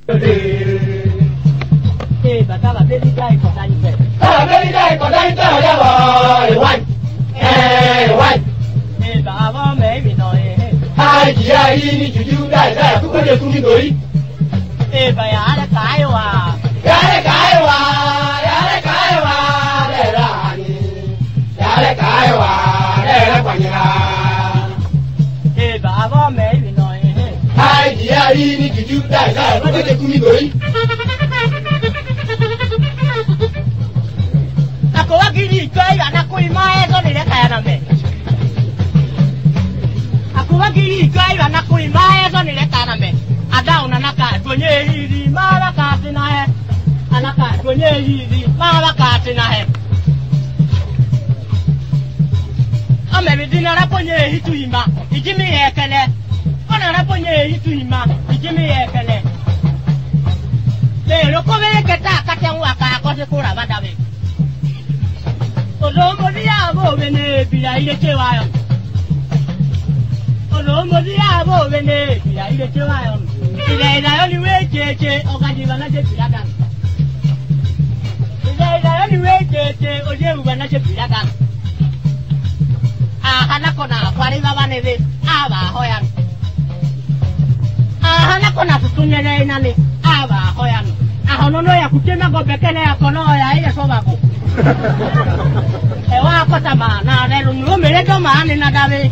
Bàtà bàbá ní dá ikọ̀ dání bẹ̀. Bàbá ní dá ikọ̀ dání bẹ̀ ọ̀dẹ́ wọ̀ ìwáì. Ìwáì. Bàbá mẹ́rin nà ẹ̀. Àjìyá yìí ní jùjú dáadáa kúkú lè kú nítorí. Bàyà á lè káyọ̀ wá. Yàrá káyọ̀ wá. Yàrá káyọ̀ wá. Lẹ́ẹ̀rẹ́ àní. Yàrá káyọ̀ wá. Lẹ́ẹ̀rẹ́ pànyẹ́ra. Bàbá mẹ́rin nà ẹ̀. Àjìyá yìí ní jùjú dáadáa kúkú lè kú nítorí. Akowakiri ìjọ ìyá nakó ìmọ̀ ẹ̀ sọ́ni rẹ̀ kàyà nà mẹ́. Akowakiri ìjọ ìyá nakó ìmọ̀ ẹ̀ sọ́ni rẹ̀ kàyà nà mẹ́. Adáhùn nanaka ìgbònyé yìí máa bá kà sí náà ẹ̀. Anaka ìgbònyé yìí máa bá kà sí náà ẹ̀. Ọmọ ẹ̀mí dín náà rápọ̀nyé èyí tu ìmọ̀ ìjímì yẹ kẹlẹ̀. Ọ̀nà rápọ̀nyé èyí tu ìmọ̀ ìjímì yẹ kẹlẹ̀. Lèrò kọ́mẹ́rẹ́ kẹta àkàtẹ̀wò àkà àkọ́sí kóra bá dàbí. Olomodiabo bene bila ile chewayo. Olomodiabo bene bila ile chewayo. Ile ila yoni wecheche okaji bana che bilagan. Ile ila yoni wecheche oje bana che bilagan. Hana kona kwari baba nebe aba hoyan. Hana kona tutunyele inani aba hoyan. Ahonono ya kutema go bekele ya kono ya ile sobako. Ewa kota mana na rungu meleto mana na dawe.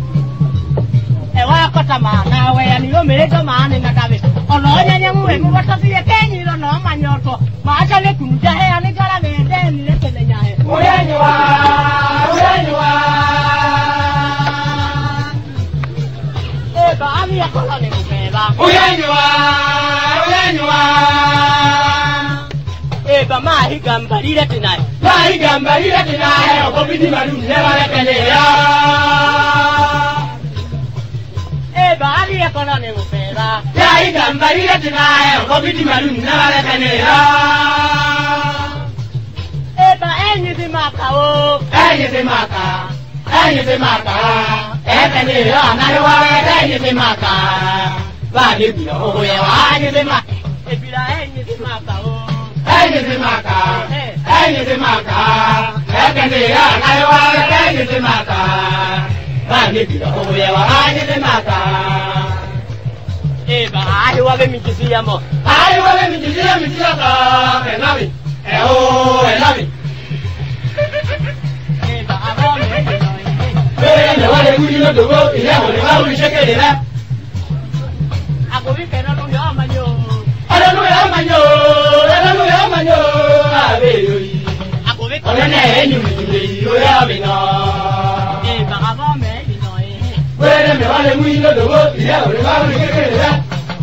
Ewa kota mana we ani yo meleto mana na dawe. Ono nya nya mu e mu wata ti kenyi lo no manyoto. Ma acha le kunja he ani gara me de ni le kele nya he. Uyenywa. Ba ami ya kola ne mu ke ba. Uyenywa. Ba ma hi gambarire tinai. Mai gambarire tinai o bidi malu ne wale kele ya. Ba ali ya kola ne mu ke ba. Mai gambarire tinai o bidi malu ne wale kele ya. Ba enyi di maka o. Enyi di maka. Kele ya na yo wale enyi di maka. Ba ni bi o ye wa enyi di maka. Bila enyi di maka o. Enyi di maka. Kele ya na yo wale enyi di maka. Ba ni bi o ye wa enyi di maka. Ba ahi wa be mi kisi ya mo. Ayi wale mi jijia ka enami. Enami. Ba abo me no. Bẹ́ẹ̀ ni wale kuli no dogo ile o le ma uri shekele na. Agobi ke no yo amanyo. Hallelujah amanyo. Abe yoyi. Agobi ke Ole na enyu mi yo ya mi na. ba abo me no. Bẹ́ẹ̀ ni wale kuli no dogo ile o le ma uri shekele na.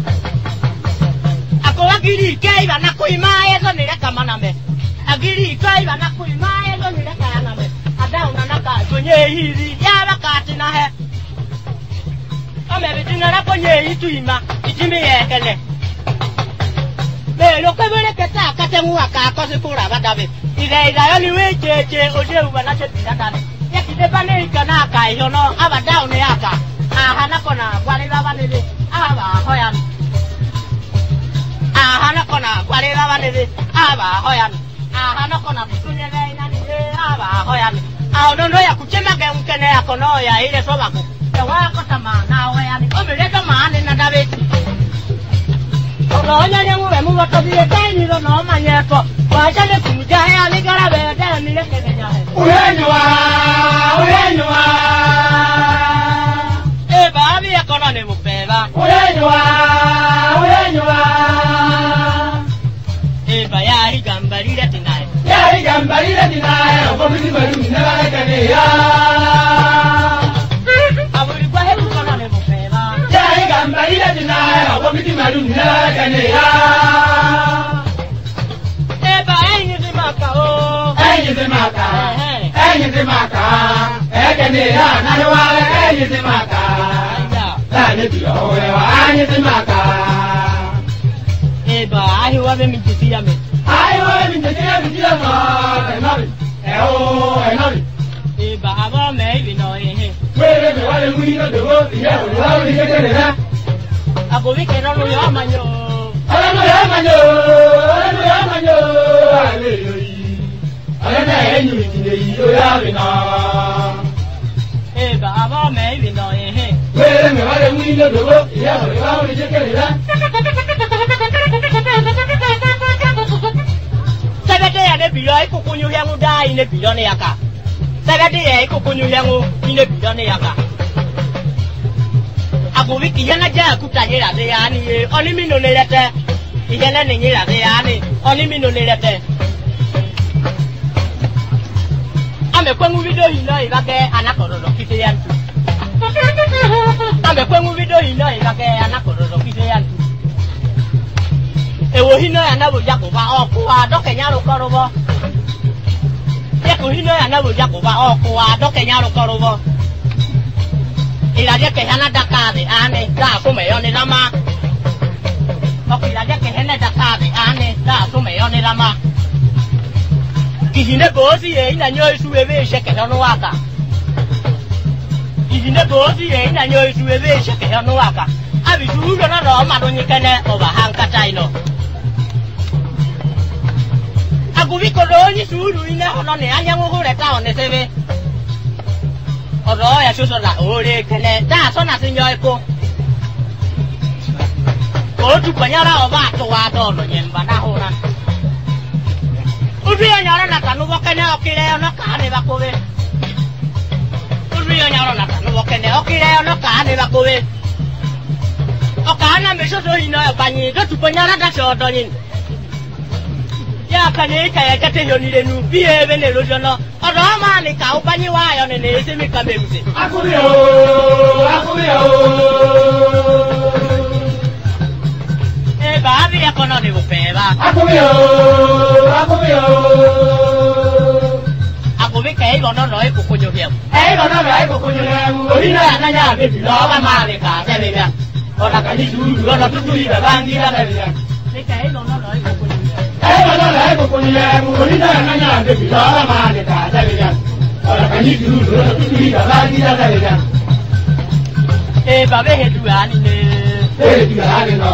Akowakiri ke iba na kuima eso ni reka maname. Agiri ke iba na kuima eso ni reka yaname. Ada una naka tonye hiri ya bakati na he. Ame bidina na ponye itu ima ijimi yekele. Be lo kwebele keta akatengu aka akose kura badabe. Ile yo ni wecheche oje uba na chepita dane. Yakide bane ikana aka ihono abada une aka. Aha na kona kwale baba nele aba hoyan. Ahana kona kwale baba nele aba hoyan. Ahana kona tunyele inani aba hoyan. Ahono no ya kuchema ke mkene ya kono ya ile sobako. Ewa kota mana we yani omeleta mana na dabeti. Ono nya mu be mu wato bi taini lo no manyeto. Wa chale kuja ya ni gara be da ni le kene nya he. Uyenywa. Ba mi ya kono ne mu pe ba. Uyenywa. Ba ya hi gambarire tinai. Yari gambarire tinai o bidi malu ne wale kele ya. Aburi kwa he kono ne mu pe ba. Yari gambarire tinai o bidi malu ne wale kele ya. Ba enyi di maka o. Enyi di maka. Ekele ya na yo wale enyi di maka. La ni bi o ye wa enyi di maka. Ba ahi wa be mi kisi ya me. Ayi wale mi jijia ma enami. Enami. Ba abo me bi no he. Bẹ́ẹ̀ ni wale kuli no dogo ile o le ma uri shekele na. Agobi ke no yo amanyo. Ala no ya manyo, ala no ya manyo, ale yoi. Ala na enyu itinde yo ya bina. Ba aba me bina he. Wele me wale mwino dogo, ya wale wa uli jekelera. Sabete ya ne bilo ai kukunyu yangu dai ne bilo ne yaka. Sabete ya kukunyu yangu ne bilo ne yaka. Agobi kiyana ja kutanyira de yani ye oni mino ne lete. Iyana ne nyira de yani oni mino ne lete. Ame kwengu video hino ibake anakororo kite yantu. Ame kwengu video hino ibake anakororo kite yantu. Ewo hino ya nabo jakoba okuwa doke nyaro korobo. Yeko hino ya nabo jakoba okuwa doke nyaro korobo. Ilaje ke hana dakade ane da kume yone lama. Ilaje ke hana dakade ane da kume yone lama. Kihine bosi ye ina nyo isu ebe sheke hono waka. Kihine bosi ye ina nyo isu ebe sheke hono waka. Abi suuro na ro ma do nyikene oba hankata ino. Agubi ko do ni suuru ina hono ne anya ngure ta one sebe. Odo ya suso la ore kene da so na sinyo eko. Ko tu panyara oba to wa do no nyemba na hona. Uria nyara na kanu wakene okire ono kane bakowe. Uria nyara na kanu wakene okire ono kane bakowe. Okana mesoso ino banyi do tupanyara da shodo nyin. Ya kane ka ya kate yonire nu biye bene lojono. Odo ma ni ka ubanyi wa yo ne ese mi ka memse. Akubio. Babi ya kono ni bupeba. Akubio. Akubi ka ibo no no ikukunyo hiam. Ego no no ikukunyo hiam. Orina ya nanya bibi lo ba male ka sebe bia. Oda ka ni duru lo tuturi da bangi da bia. Ni ka ibo no no ikukunyo hiam. Ego no no ikukunyo hiam. Orina ya nanya bibi lo ba male ka sebe bia. Oda ka ni duru lo tuturi da bangi da bia. Babe hedu ani ne. Hedu ani no.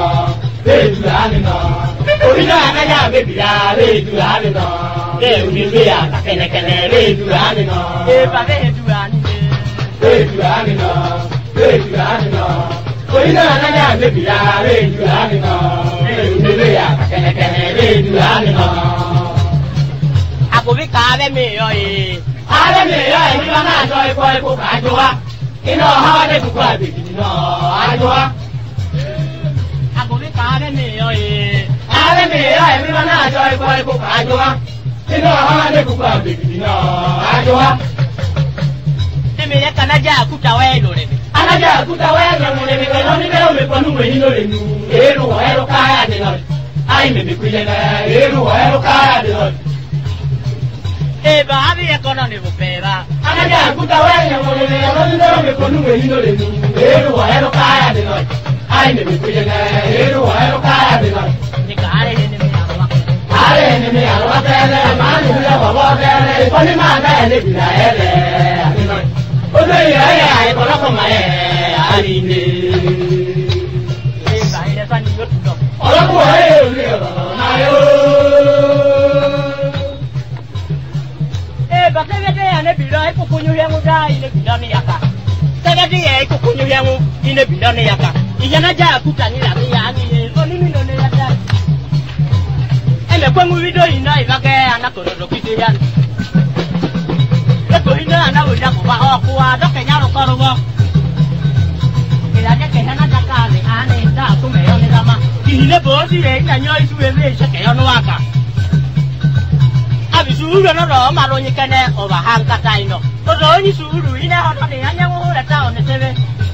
Orina nanya baby ya redu ani no. Uni ya kene kene redu ani no. Babe hedu ani ne. Redu ani no. Orina nanya baby ya redu ani no. Uni ya kene kene redu ani no. Agobi ka be me yo e. Ale me yo e ni na so iko ka jowa. Ino ha de ku kwa baby no. Ajowa. Agobi ka be me yo e. Ale me yo e mi na so iko ka jowa. Ino ha de ku kwa baby no. Ajowa. Emi le kana ja kuta we do le. Anaja kuta we no mo le me no ni me ko nu we ni no le nu. Eru ka ya de no. Ai me ku ye na eru ka ya de no. Babi ya kono ni bupeba. Anaja kuta we no mo le me ko nu we ni no le nu. Eru ka ya de no. Ai me ku ye na eru ka ya de no. Ni ka ale ni me alwa. Ale ni me alwa tele ma ni le wa tele. Ko ni ma na ele bi na ele. Odo ya ko la ko ma ali ni. Ba ile sa ni yo tudo. Ola ko na yo. Ba tebe ya ne bilo ai kukunyu yangu dai ne bilo ni yaka. Tebe ya kukunyu yangu ine bilo ni yaka. Iyana ja kutani la ya ni oni mi no ne yaka. Ele kwengu video ina ibake anakororo kite yan. Eko ina anabuja kuba okuwa doke nyaro korobo. Ilaje ke hana dakale ane da kume yone lama. Kihine bosi ye ina nyo isu ebe sheke yono waka. Abisuuru no ro maro nyikene oba hankata ino. Odo ni suuru ina hono ne anya wo ra ta one sebe.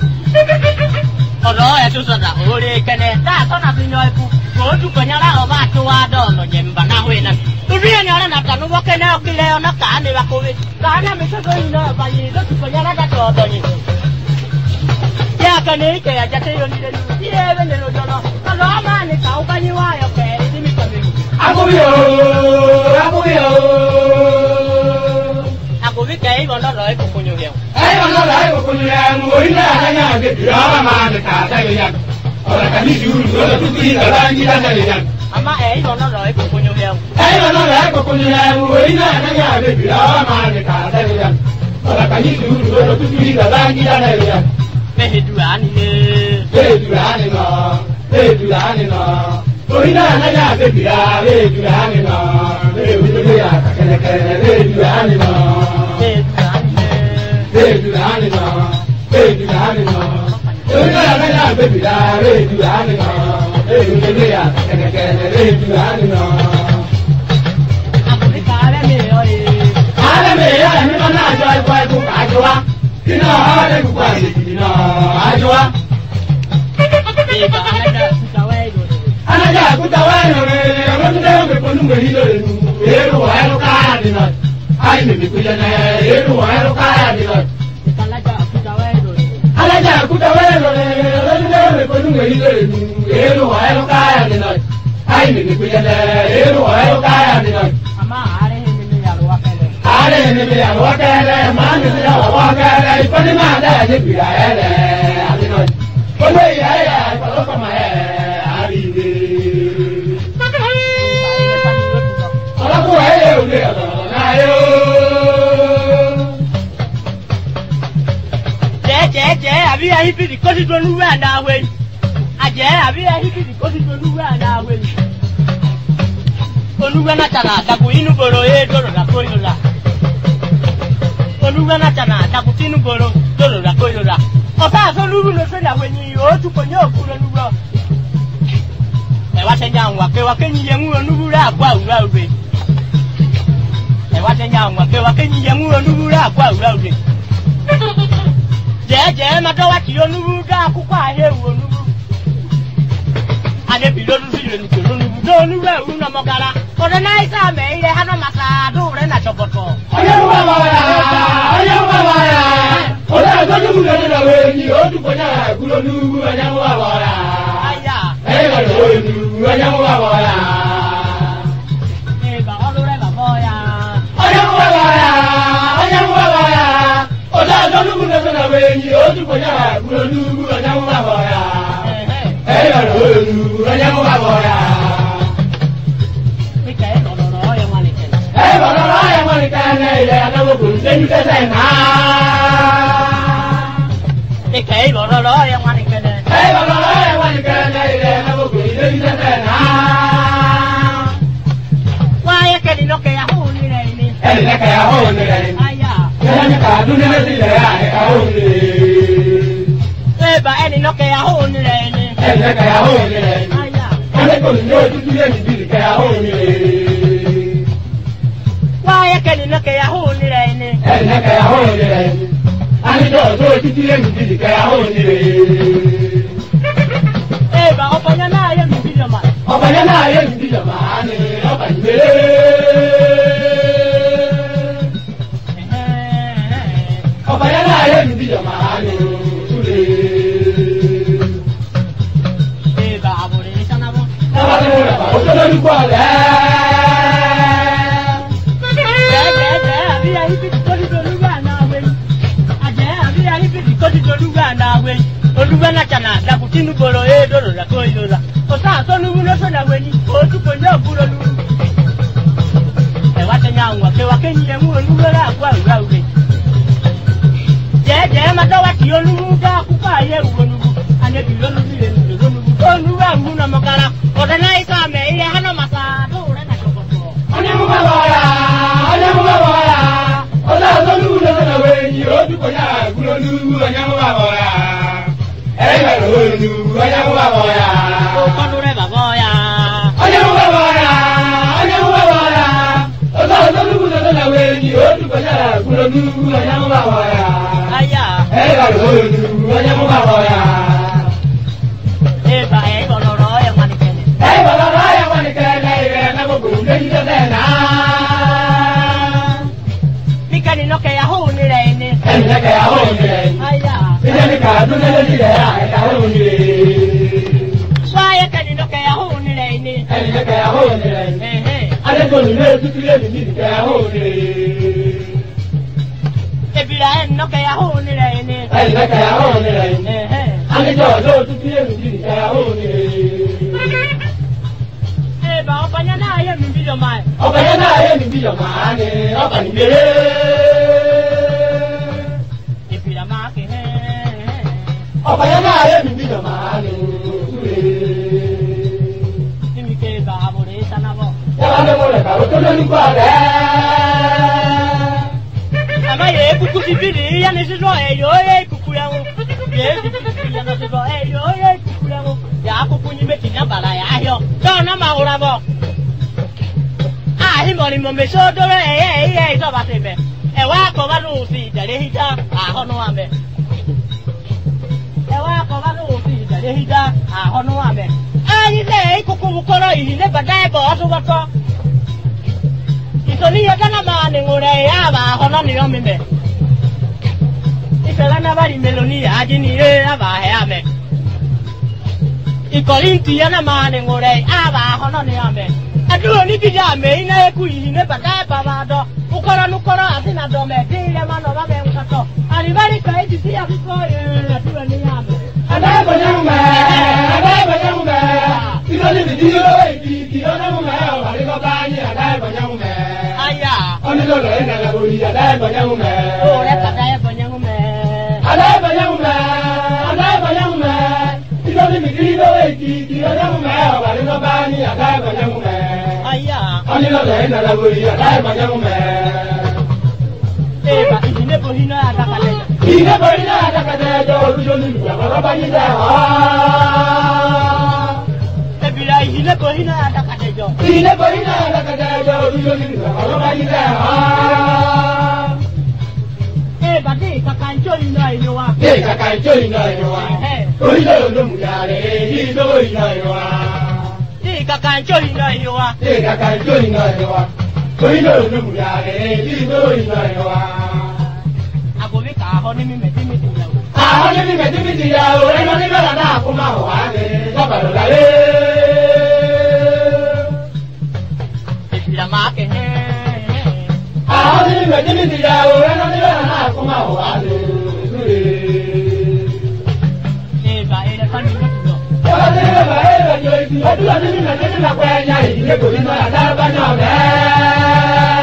Odo ya suso da ore kene da so na sinyo iku. Ko tu konyara oba to wa do no nyemba na hwena. Uriya nyara na tanu wokene okile ona ka ne bakowe. Ka na me so ino ba yi do tu konyara da to do nyi. Ya kane ke ya jate yo ni le ni. Ye be ne no jono. Odo ma ni ka ubanyi wa yo ke ni mi ko mi. Akubio. Agobi ka ibo no ro ikukunyu hiam. Ai no ro ikukunyu hiam. Orina nanya baby lo ba ma ka ta yo ya. Ora kami suru ora tu ina rangi dan dan. Ama ibo no rồi ko kunyo leo. Ibo no rồi ko kunyo leo ina na ya be bi ma ne ka dan. Ora kami suru ora tu ina rangi dan dan. Be duani ne. Be duani no. Be duani no. Ina na ya be bi be duani no. Be bi ya ka kene kene be duani no. Be duani ne. Be duani no. Be duani no. Ina na ya be bi be duani no. Be bi ya ka kene kene be duani no. Amuri kare me oi. Kare me ya ni na joy boy ku ka jowa. Ina hare ku kwa ni na ajowa. Eba anaja kutawe go. Anaja kutawe no me ro nde me ko nu me hilo le nu. Ero wa ero ka ni na. Ai me ku ya na ero wa ero ka ni na. Anaja kutawe go. Anaja kutawe no me ro nde me ko nu me hilo le nu. Ero wa ero ka ni na. Ai me ku ya na ero wa ero ka ni na. Ama are he me ya ro wa kele. Are he me ya ro wa kele ma ni ya wa kele. Ko ni ma da je bi ya ele. Ani no. Ko ni ya ya ko lo ko ma ya. Àbí ahibidi kó ti dolú wẹ̀ náà wẹ̀ àjẹ́ àbí ahibidi kó ti dolú wẹ̀ náà wẹ̀ olúwẹ̀ náà tànà àdàkù inú gbòòrò yé dòrò dàkó ìlú la olúwẹ̀ náà tànà àdàkù tí inú gbòòrò dòrò dàkó ìlú la ọ̀tá àtọ́lúwù ló sọ ìyàwó ẹ̀yìn yóò tún kò ní òkú lọ́lúwọ̀ ẹ̀wá sẹ́yìn àwọn àkẹwà kẹ́yìn yẹn ń olúwúrẹ́ àgọ́ àwùrẹ́ òde ẹ̀wá sẹ́yìn àwọn àkẹwà kẹ́yìn yẹn ń olúwúrẹ́ àgọ́ àwùrẹ́ òde. Jẹ́ ma dọ́wọ́ tí onúwú dá àkókò ayé wo onúwú. Adébí ló dúdú ìrònú tó lónúwú tó onúwú ẹ̀rú nà mọ́gàrá. Ọ̀dọ̀ náà ìsá mẹ́ ilẹ̀ hánà màsà àdó rẹ̀ nà ṣọ̀bọ̀tọ̀. Ọyẹ́ wà wàrà, ọyẹ́ wà wàrà. Ọ̀dọ̀ àgbọ̀dọ̀ mú lọ́dọ̀ lọ́wọ́ èyí, ó dùkọ̀ náà kúrò onúwú ọyẹ́ wà wàrà. Ayà. Ẹ̀yẹ́ lọ́dọ̀ onúwú ọyẹ́ wà wàrà. Ẹ̀bà ọlọ́rẹ́ bàbá ọ̀yà. Ọyẹ́ wà wàrà, ọyẹ́ wà wàrà. Ọ̀dọ̀ àgbọ̀dọ̀ mú lọ́dọ̀ lọ́wọ́ èyí, ó dùkọ̀ náà kúrò onúwú ọyẹ́ wà wàrà. Ẹ̀yẹ́ lọ́dọ̀ onúwú ọyẹ́ wà wàrà. Then you can say, the cave or a lawyer, one can say, why can you look at a hole in it? And like a hole in it. I do never see the eye. Any look at a hole in it. And like a hole in it. I don't know to do anything to a hole in it. Why can you look at a hole in it? And like a hole in it. I don't know to do anything to a hole in it. Eva, open your eye and be your man. Open your eye and be your man. Open your eye and be your man. Eva, I will listen. I will Olúwẹ́nà jàǹdà dàkútínú gbòòrò éèdòrò làkó ìlòlà. Ọ̀sá àtọ́núwú lọ́sọ̀nà wẹ̀ni, ojú kò ní òkúrò lúwú. Ẹ̀wá tẹ̀yà àwọn àkẹwà kéyìn ẹ̀mú olúwẹ́rẹ́ àgọ́ àwùrá òwe. Jẹ́ẹ̀jẹ́ máa dọ́wà tí olúwú dá àkúkọ̀ ayé ìwòlúwú. Anẹ́bí lólúwú lè nù lólúwú. Olúwẹ́ àmú nà mọ́kára. Ọ̀dọ̀ náà ìsà mẹ́ ilé hánà màsà àdóòrẹ́ nà ṣọ̀kọ̀tọ̀. Ọ̀nẹ́mú bá wọ̀ọ́yà, ọ̀nẹ́mú bá wọ̀ọ́yà. Ọ̀sá àtọ́núwú lọ́sọ̀nà wẹ̀ni, ojú kò ní àkúrò lúwú, ọ̀nẹ́mú bá wọ̀ọ́yà. Ẹ̀yẹ́ lóòlù ọ̀yẹ́ mú bàbá ọ̀yà. Ọkọ̀dún rẹ̀ bàbá ọ̀yà. Ọ̀yẹ́ mú bàbá ọ̀yà. Ọ̀yẹ́ mú bàbá ọ̀yà. Ọ̀sán ọ̀sọ́dúnkù tó lọ́wọ́ èyí ó dùkọ̀ yàrá kúrò ní ọ̀yẹ́ mú bàbá ọ̀yà. Ayà. Ẹ̀yẹ́ lóòlù ọ̀yẹ́ mú bàbá ọ̀yà. Ẹ̀bà ẹ̀yẹ́ lọ́rọ̀ ọ̀yẹ́ wọn ni kẹ́lẹ́. Ẹ̀yẹ́ lọ́rọ̀ ọ̀yẹ́ wọn ni kẹ́lẹ́ ìrẹ́ ẹ̀nàgbọ̀gbọ̀ lójú tẹ́tẹ́ náà. Bíkẹ́ni lọ́kẹ́ yà hóun ní rẹ̀ ni. Ẹ̀ni lọ́kẹ́ yà hóun ní rẹ̀ ni. Ayà. Ìjẹ́ni kàdún lẹ́lẹ́ ní rẹ̀ ẹ̀ka hóun ní rẹ̀. Wáyé kẹ́ni lọ́kẹ́ yà hóun ní rẹ̀ ni. Ẹ̀ni lọ́kẹ́ yà hóun ní rẹ̀ ni. Adékòlù lé tútù lé mi ní ìdíkẹ́ yà hóun ní rẹ̀. Ebìrà ẹ̀ni lọ́kẹ́ yà hóun ní rẹ̀ ni. Ẹ̀ni lọ́kẹ́ yà hóun ní rẹ̀ ni. Anijọ́ ló tún bí èmi ti ìṣẹ́ òní. Eba ọbanya náà yẹ mi bí yọ̀má ẹ̀. Ọbanya náà yẹ mi bí yọ̀má ni ọba ní bèrè. Ìfìlà máa kì í. Ọbanya náà yẹ mi bí yọ̀má ni òkúre. Níbi ké bá àbúrò yìí sánábọ̀. Yàrá ni mo rẹ̀ kàwé tó lórí kọ́ rẹ̀. Àmọ́ yẹ kúkú ti bí ni yẹn ní sísọ ẹ̀yọ́ yẹ kúkú yẹn o. Yẹ kúkú ti bí yẹn ní sísọ ẹ̀yọ́ yẹ kúkú yẹn o. Yà á kúkú yín méjì náà bàrà yà á yọ. Tọ́ náà máa wúra bọ̀. Àhìmọ̀ ni mo mè sọ́ dọ́rọ̀ ẹ̀yẹ́ ìjọba ti bẹ̀. Ẹ̀wá àkọ́bá ló sì ìdàlẹ́ hídá àhọ́nú àmẹ́. Ẹ̀wá àkọ́bá ló sì ìdàlẹ́ hídá àhọ́nú àmẹ́. Ẹyin sẹ́ ìkókó wukọ́rọ̀ ìhìn ní bàdá ẹ̀bọ̀ ọ̀tún wọ́tọ́. Ìsọ̀níyẹ dáná máa nìwò rẹ̀ ẹ̀yà àbà àhọ́nú nìyọ́ mi mẹ́. Ìfẹ̀lá náà bá rí mélòní àjí ní ilé àbà ẹ̀ àmẹ́. Ìkọ̀lí ń tiyẹ́ náà máa nìwò rẹ̀ àbà àhọ́nú nìyọ́ mẹ́. Adúrò ní bíjà àmẹ́ iná ẹkú ìhìn ní bàdá ẹ̀bà máa dọ́. Ukọ́rọ́ nukọ́rọ́ àti nàdọ̀mẹ̀ dín ilẹ̀ máa nọ̀ bá bẹ̀ ń kàtọ̀. Àríbáríkà èjì sí àfikọ́ àdúrà ní àmẹ́. Adáìbọ̀nyẹ́mùmẹ́, adáìbọ̀nyẹ́mùmẹ́, ìdọ́ni bìdí yóò èdì ìdọ́nyẹ́mùmẹ́ ọ̀wàrí bọ́bá ní adáìbọ̀nyẹ́mùmẹ́. Aya. Onílọ́lọ́ ìnàlẹ́ orí adáìbọ̀nyẹ́mùmẹ́. Ó rẹ̀ kàdá ẹ̀bọ̀nyẹ́mùmẹ́. Adáìbọ̀nyẹ́mùmẹ́, adáìbọ̀nyẹ́mùmẹ́, ìdọ́ni bìdí yóò èdì ìdọ́nyẹ́mùmẹ́ ọ̀wàrí bọ́bá ní adáìbọ̀nyẹ́mùmẹ́. Aya. Onílọ́lọ́ ìnàlẹ́ orí adáìbọ̀nyẹ́mùmẹ́. Eba ìdílé borí náà àdàkàlẹ̀. Ìdílé borí náà àdàkàlẹ̀ ẹjọ́ olúyọ́lù ìyàwó bá yí lẹ̀ ọ́. Ebìrà ìdílé borí náà àdàkàlẹ̀ jọ. Ìdílé borí náà àdàkàlẹ̀ ẹjọ́ olúyọ́lù ìyàwó bá yí lẹ̀ ọ́. Eba dé ìkàkà ń jó iná ìlú wa. Dé ìkàkà ń jó iná ìlú wa. Orílẹ̀ olómùyà rẹ̀ èyí ló iná ìlú wa. Dé ìkàkà ń jó iná ìlú wa. Dé ìkàkà ń jó iná ìlú wa. Orílẹ̀ olómùyà rẹ̀ èyí ló iná ìlú wa. Àgòmí kà á họ ní mímẹ̀ tí mi ti yà wò. Àwọn ní mímẹ̀ tí mi ti yà wò ẹnu ní bẹ́ẹ̀ náà kó máa wà ní sọ́kàlù láyé. Ìfìlà máa kẹ̀ hẹ́. Àwọn ní mímẹ̀ tí mi ti yà wò ẹnu ní bẹ́ẹ̀ náà kó máa wà ní ìsúre. Eba ẹ̀rẹ̀ fani ló ti lọ. Ẹ̀rọ tí ó bá ẹ̀rọ jọ ìdí ọdún ọdún mímẹ̀ tí mi máa pẹ́ ẹ̀yà ìdílé kò ní mọ́ àdáàbá náà bẹ́ẹ̀.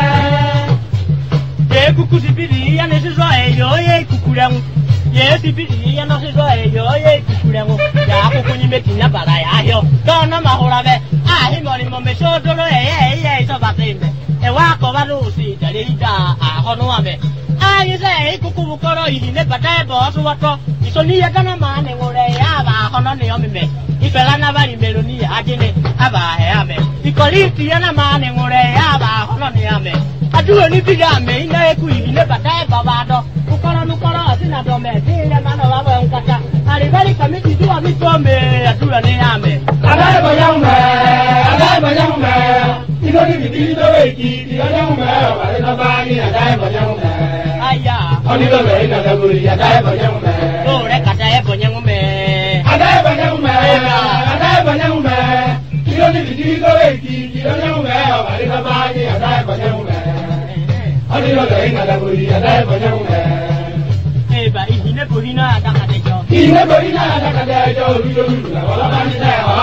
Kuku si biri ya ne siso eyo ye kukurengu. Ye si biri ya no siso eyo ye kukurengu. Ya kuku ni meti na bara ya hio. Dona mahora be. Ah hi mori mo me so dolo ye so batembe. E wa ko ba lu si dale ida a hono ame. Ah ye se kuku bukoro yi ne bata bo so wato. Iso ni ya kana ma ne ngore ya ba hono ne omime. Ifela na ba ni meloni ajene aba he ame. Ikoli ti ya na ma ne ngore ya ba hono ne ame. Adúrò ní bíi àmì iná eku yìí ní bàtà ẹ̀ bàbá àdọ́. Nukọ́rọ́ àti nàdọ̀mẹ̀ tí ilẹ̀ máa nà wá bọ̀ nkata. Àríbẹ́rì kàmí ti dúwà mí tó mẹ́ àdúrà ní àmì. Adáìbọ̀nyẹ́mùmẹ́, adáìbọ̀nyẹ́mùmẹ́, ìdọ́ni bìbí lórí ìkì ìdọ́nyẹ́mùmẹ́ ọ̀wàrí lọ́ba ní adáìbọ̀nyẹ́mùmẹ́. Aya. Onílọ́lọ́ ìnàlẹ́ orí adáìbọ̀nyẹ́mùmẹ́. Ó rẹ̀ kàtà ẹ̀ bọ̀nyẹ́mùmẹ́. Adáìbọ̀nyẹ́mùmẹ́, adáìbọ̀nyẹ́mùmẹ́, ìdọ́ni bìbí lórí ìkì ìdọ́nyẹ́mùmẹ́ ọ̀wàrí lọ́ba ní adáìbọ̀nyẹ́mùmẹ́. Onílọ́lọ́ ìnàlẹ́ orí adáìbọ̀nyẹ́mùmẹ́. Eba ìdílé borí náà àdàkàdé jọ. Ìdílé borí náà àdàkàdé ẹjọ́ olúyọ́lù ìyàwó bá yí lẹ̀ ọ́.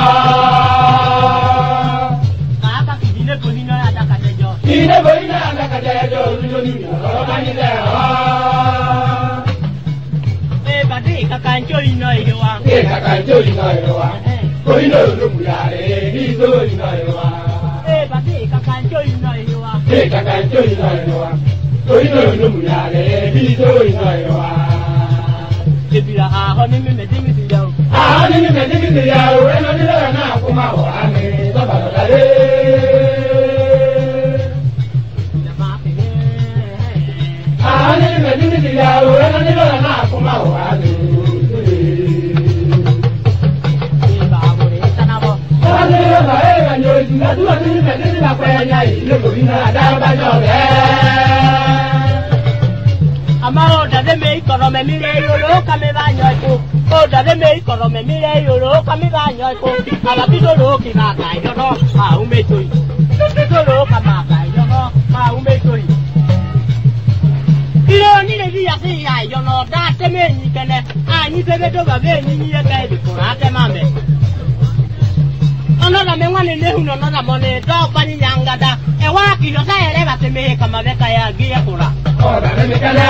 Kàákà ìdílé borí náà àdàkàdé jọ. Ìdílé borí náà àdàkàdé ẹjọ́ olúyọ́lù ìyàwó bá yí lẹ̀ ọ́. Eba dé ìkàkà ń jó iná ìlú wa. Dé ìkàkà ń jó iná ìlú wa. Orílẹ̀ olómùyà rẹ̀ èyí ló iná ìlú wa. Eba dé ìkàkà ń jó iná ìlú wa. Dé ìkàkà ń jó iná ìlú wa. Orílẹ̀ olómùyà rẹ̀ èyí ló iná ìlú wa. Ebìrà àhọ́ ní mímẹ̀ tí mi ti yà wò. Àwọn ní mímẹ̀ tí mi ti yà wò ẹnu nílẹ̀ náà kó máa wà á ní sọ́kàlù láyé. Àwọn ní mímẹ̀ tí mi ti yà wò ẹnu nílẹ̀ náà kó máa wà á ní ìsúre. Eba àbúrò yìí sánábọ̀. Wọ́n ní ọ̀nà ẹ̀rọ ni oṣù lọ́dún ọdún ní mẹ́tí nígbà pẹ́ ẹ̀yà ìdílé kò ní náà adáyọ́bájọ́ rẹ̀. Amaro dade me ikoro me mire yoro kame ba nyo iko. O dade me ikoro me mire yoro kame ba nyo iko. Ala bidoro ki na ka idono ma ume toyi. Bidoro ka ma ka idono ma ume toyi. Ire oni le bi dia si ya yo no da te me ni kene anyi se be do ba be ni ye kai bi ko ate mambe ono na me ngwane ne hu no na mo ne do pa ni nyanga da e wa ki yo sa ere ba te me kama be ka ya gi ya kura o da me kene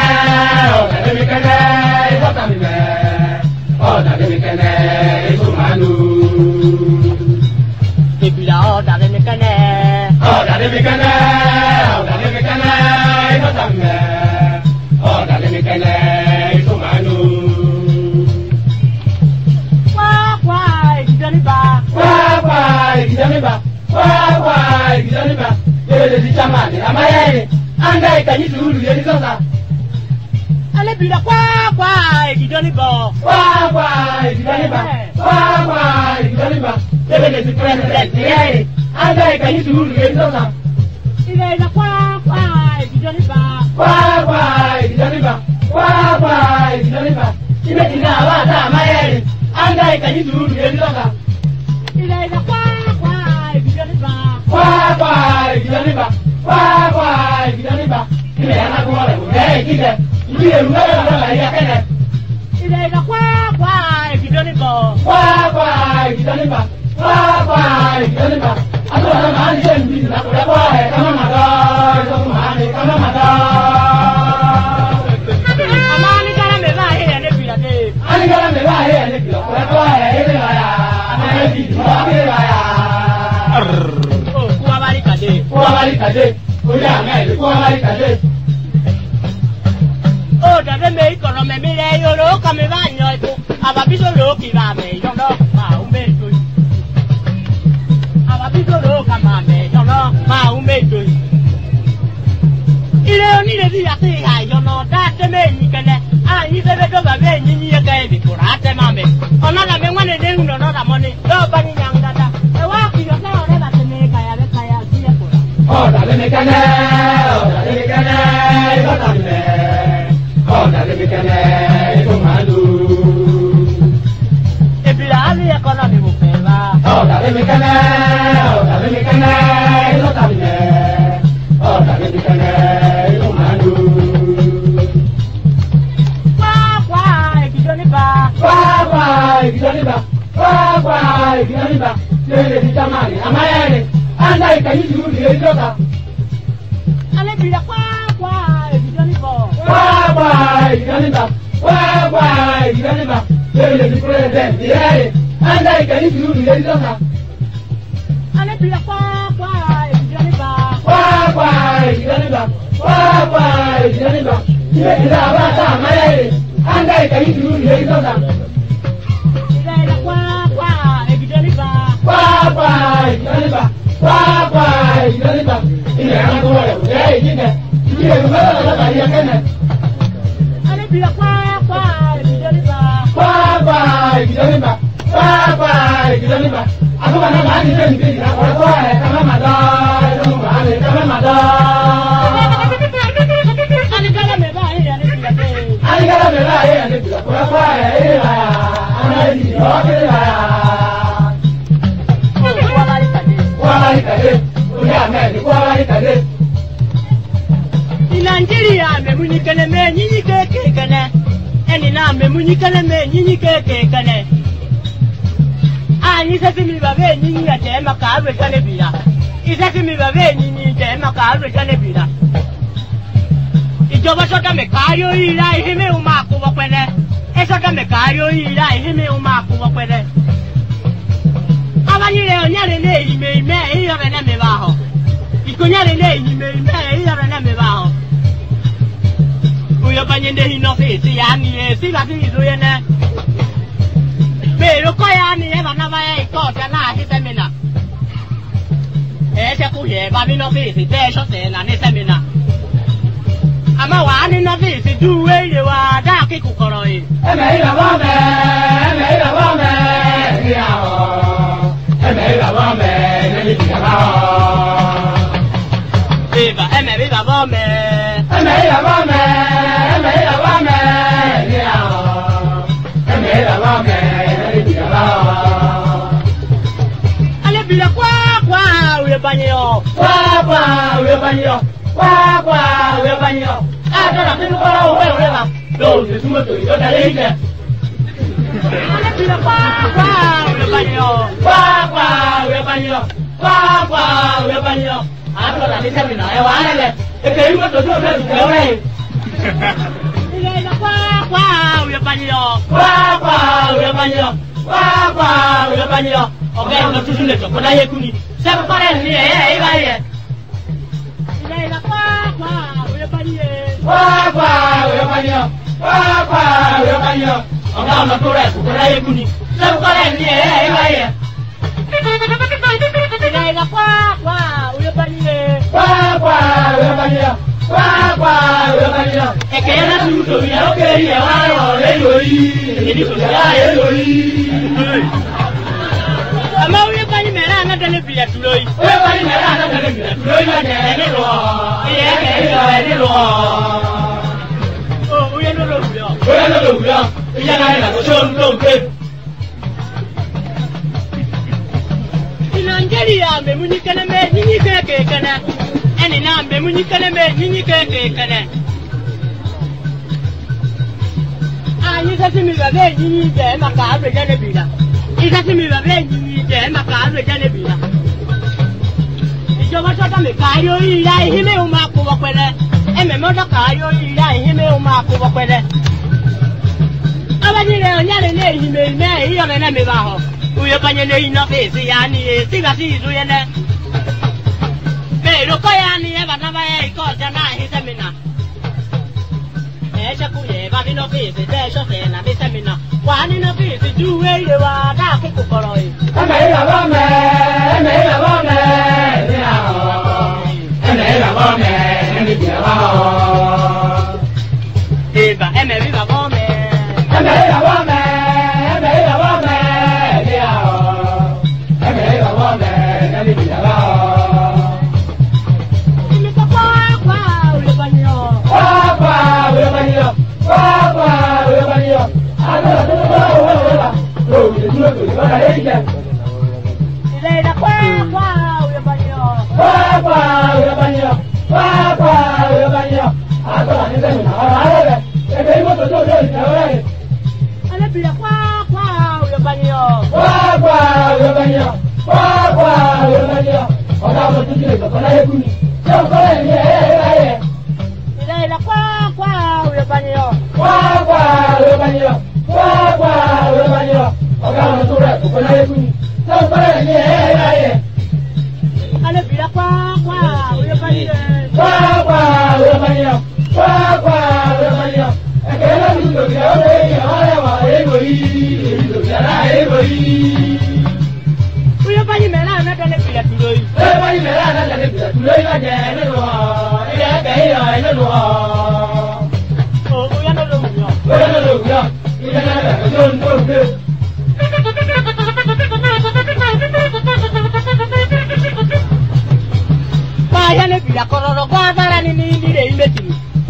do ta mi me o da me kene so manu e bi la o da me kene o da me kene do ta mi me o da me kene so manu kwa ikijani ba ele di chamani amaye anga ikanyi suru yeli sasa ale bila kwa ikijani ba ele di president yeye anga ikanyi suru yeli sasa ile na kwa ikijani ba ile dina wata amaye anga ikanyi suru yeli sasa ile na kwa ikijani ba ile yana kuwa le mwe kile ile mwe la ya kene ile na kwa ikijani ba ato na mali sendi na kwa kama mada amani kala me ba he ne bila de kwa ele ya amani di kwa ele ya kuwa bali kade oya ngale kuwa bali kade o da de me ko no me mi le yo lo ka me ba nyo ipo ababiso lo ki ba me yo no ma u me to ababiso lo ka ma me yo no ma u me to ile oni le di ate ya yo no da te me ni kene a yi se be do ba be ni ni ye ka e bi ko ra te ma me ona na me ngwane de hu no no da mo ni do ba ni nyanga da e wa ki yo na ore ba te me ka ya be ka ya ki ye ko ra o da le me kane do ta me o da le me kane to manu e bi la ali e ko na mi mo pe ba o da le me kane do ta me o da le me kane to manu ikijani ba lele di jamani amaye anda ikanyi suru yeli sasa ale bila ikijani ba lele di president yeye anda ikanyi suru yeli sasa ale bila ikijani ba ile ila wata amaye anda ikanyi suru yeli sasa ikijani ba ile yana kuwa le mwe kile ile mwe la ya kene ale bila ikijani ba ako bana mali ile ni bila kwa kama mada alikala me ba ile ale bila kwa ile ana ni yote Nigeria me munyikene me nyinyi keke kene eni na me munyikene me nyinyi keke kene ani sesi mi babe nyinyi ya tema ka abe kane bila isesi mi babe nyinyi tema ka abe kane bila ìjọba sọdọ me kayo ira ihime o ma ko wopele e sọdọ me kayo ira ihime o ma ko wopele abanyire onyare le ime iyore na me ba ho ikonyare le ime iyore na me ba ho uyo banyende hino si yani si la ti zo yene pero ko yani e bana ba e ko ta na hi semina e se ku ye ba mi no si te so se na ni semina ama wa ni no si duwe ye wa da ki ku koro yi e me ira ba me ya o e me ira ba me ni ti ka ba eba e me ira ba me ya o e me ira ba me ni ti ka ba ale bila kwa uye banyo uye banyo cho là cái qua đâu vậy đấy mà đồ thì chúng tôi nó đã lấy kìa Đi là qua udah banyak udah bao nhiêu tôi là đi xem mình nói quá đây này cái mất rồi tôi phải kéo đây đi đây là qua udah banyak udah bao nhiêu ok nó chú lên chỗ con đây cũng đi xem con đây như này vậy đi đây là qua udah banyak udah bao nhiêu ông nào nó tôi đây của con đây cũng đi xem con đây như này vậy đi đây là qua udah banyak udah bao nhiêu cái nó chú tự nhớ cái gì ai rồi đấy rồi đi tự ai rồi ama udah banyak merah anak dan lebih ya dulu udah banyak merah anak dan lebih dulu aja ini loh iya ini loh oh udah dulu ya iya này là có sơn đồng thêm Nigeria memuni kana me nyinyi keke kana eni na memuni kana me nyinyi keke kana ani sasi mi ba be nyinyi je maka abe jane bila isasi mi ba be nyinyi je maka abe jane bila ìjọba sọdọ mi ka yo ira ihime o ma ko wọpẹlẹ ẹmẹmọ dọ ka yo ira ihime o ma ko wọpẹlẹ abajire onyale ne ihime ime iyọmẹ na mi ba họ uye panye ne ina face ya ni siga si izu ye ne pero ko ya ni e bana ba e ko ja na hi semina e cha ku ye ba ni no face de so se na bi semina wa ni no face ju we ye wa da ku ku koro yi me ni a ni bi ba e ba e me bi ba bo me đây là qua udah banyak udah banyak tôi là những cái mình nói đấy cái mất rồi tôi đây anh bị là qua udah banyak udah banyak ở đâu mà chúng tôi có đây cũng không có đây này đây là qua udah banyak udah banyak ở đâu mà tôi đây có đây cũng không có đây này anh bị là qua udah banyak udah banyak cái đó chúng tôi kéo đây nó đây mà đấy rồi udah banyak merah anak dan lebih ya dulu banyak merah anak dan lebih dulu aja ini loh ini kayak ini loh oh udah dulu ya ini ada kejon tuh Bahaya ne bila kororo gabara ni re imetini.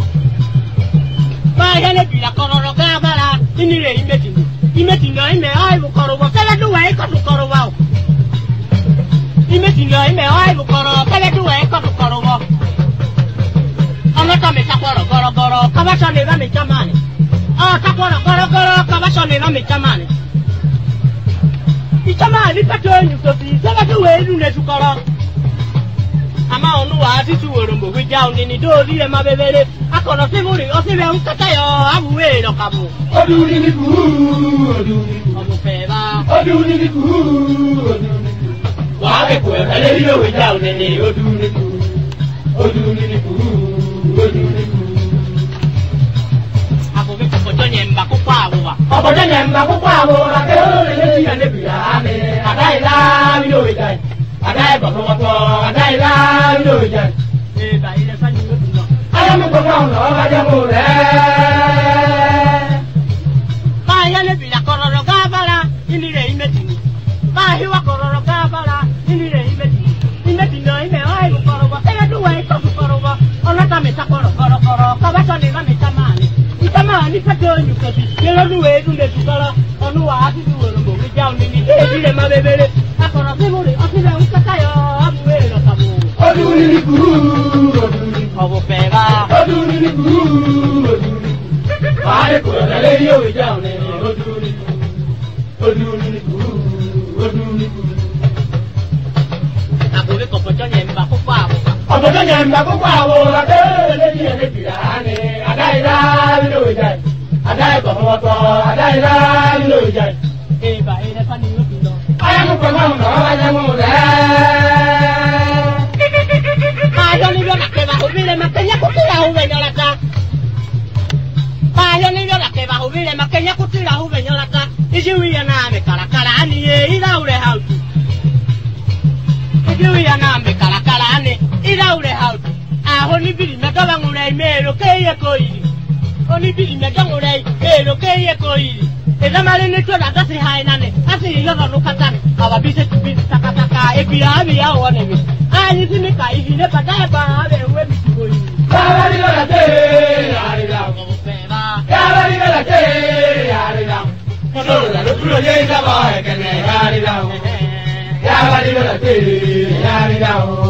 Bahaya ne bila kororo gabara ni re imetini. Imetini ime ai bu korobo kala duwa e ko korobo. Imetini ime ai bu korobo kala duwa e ko korobo. Amata me takoro goro kabasha ne ba me chamani. Ah takoro goro kabasha ne ba me chamani. Ichamani pato nyu to ti kala duwa e nu ne sukoro. Ama onu wa titu orombo we ja oni ni do ri e ma bebere akono se muri o se be un kata yo abuwe lo kabu oduni ni ku omo fe ba oduni ni ku wa be ko e le ri o we ja oni ni oduni ni ku abo be ko to nyemba ko kwa wo wa obodo nyemba ko kwa wo la ke o le ti ya ne bi ya me adai la mi do we ja adai ba ko to adai la mi do we ja e ba ile fa ni do no aya mo ko no ba ja mo le ba ya le bi la kororo ga bala ini re imetini ba hi wa kororo ga bala ini re imetini imetini ime ai bu korobo se du wa ko korobo ona ta me ta koro ka ba so ni ma me tamani itamani fa do nyu ko ti le lu we du le tu koro onu wa ti du wo mo mi ja oni ni e le ma bebere akoro se mo re o ti be un kata yo abuwe lo kabu oduni ni ku obo pe ba oduni ni ku yóò ìjà òní odúniku. Àbúrò kọ̀pọ̀jọ́ yẹn ń bá kókó àwòrán. Ọ̀pọ̀jọ́ yẹn ń bá kókó àwòrán lẹ́yìn ẹ̀lẹ́bìrà ni adáìlá nínú ìjà yìí. Adáìkọ̀ fọwọ́tọ̀ adáìlá nínú ìjà yìí. Èèbà ilẹ̀ fani yóò fi lọ. Ayámú pẹ̀lú àwọn ọ̀rọ̀ ayámú rẹ̀. Ayọ̀ ni yọ̀nà kẹba òbí rẹ̀ máa kẹ́yẹ́ kó tìrà òwe yọ̀nà ta. Ayọ̀ ni yọ̀nà kẹba òbí rẹ̀ máa kẹ́yẹ́ kó tìrà òwe yọ̀nà ta. Ìṣíwì yẹn náà mi kàràkàrà ni ìlà òrẹ̀ ha òtù. Ìṣíwì yẹn náà mi kàràkàrà ni ìlà òrẹ̀ ha òtù. Àhọ́ níbìrì mẹ́tọ́ bá ń rẹ̀ mẹ́rọ kéye kó yìí. Oníbìrì mẹ́tọ́ ń rẹ̀ mẹ́rọ kéye kó yìí. Ìdámẹ́rin ní tó dàgbà sí ha iná ni, á sì yọ̀nà ló kátà ni. Àwa bí ṣe ti bí takataka èkìlá àbí yà wọ̀ ni mi. Ayé sí mi kà ìdí ní bàtà ẹ̀bà àbẹ̀ ìwé mi ti bòyí. Yàrá ní lọ́la tẹ́ àríyá. Yàrá ní lọ́la tẹ́ àríyá. Sọ̀rọ̀ ló dúró yé sábà ẹ̀kẹ́nẹ̀ àríyá. Yàrá ní lọ́la tẹ́ àríyá.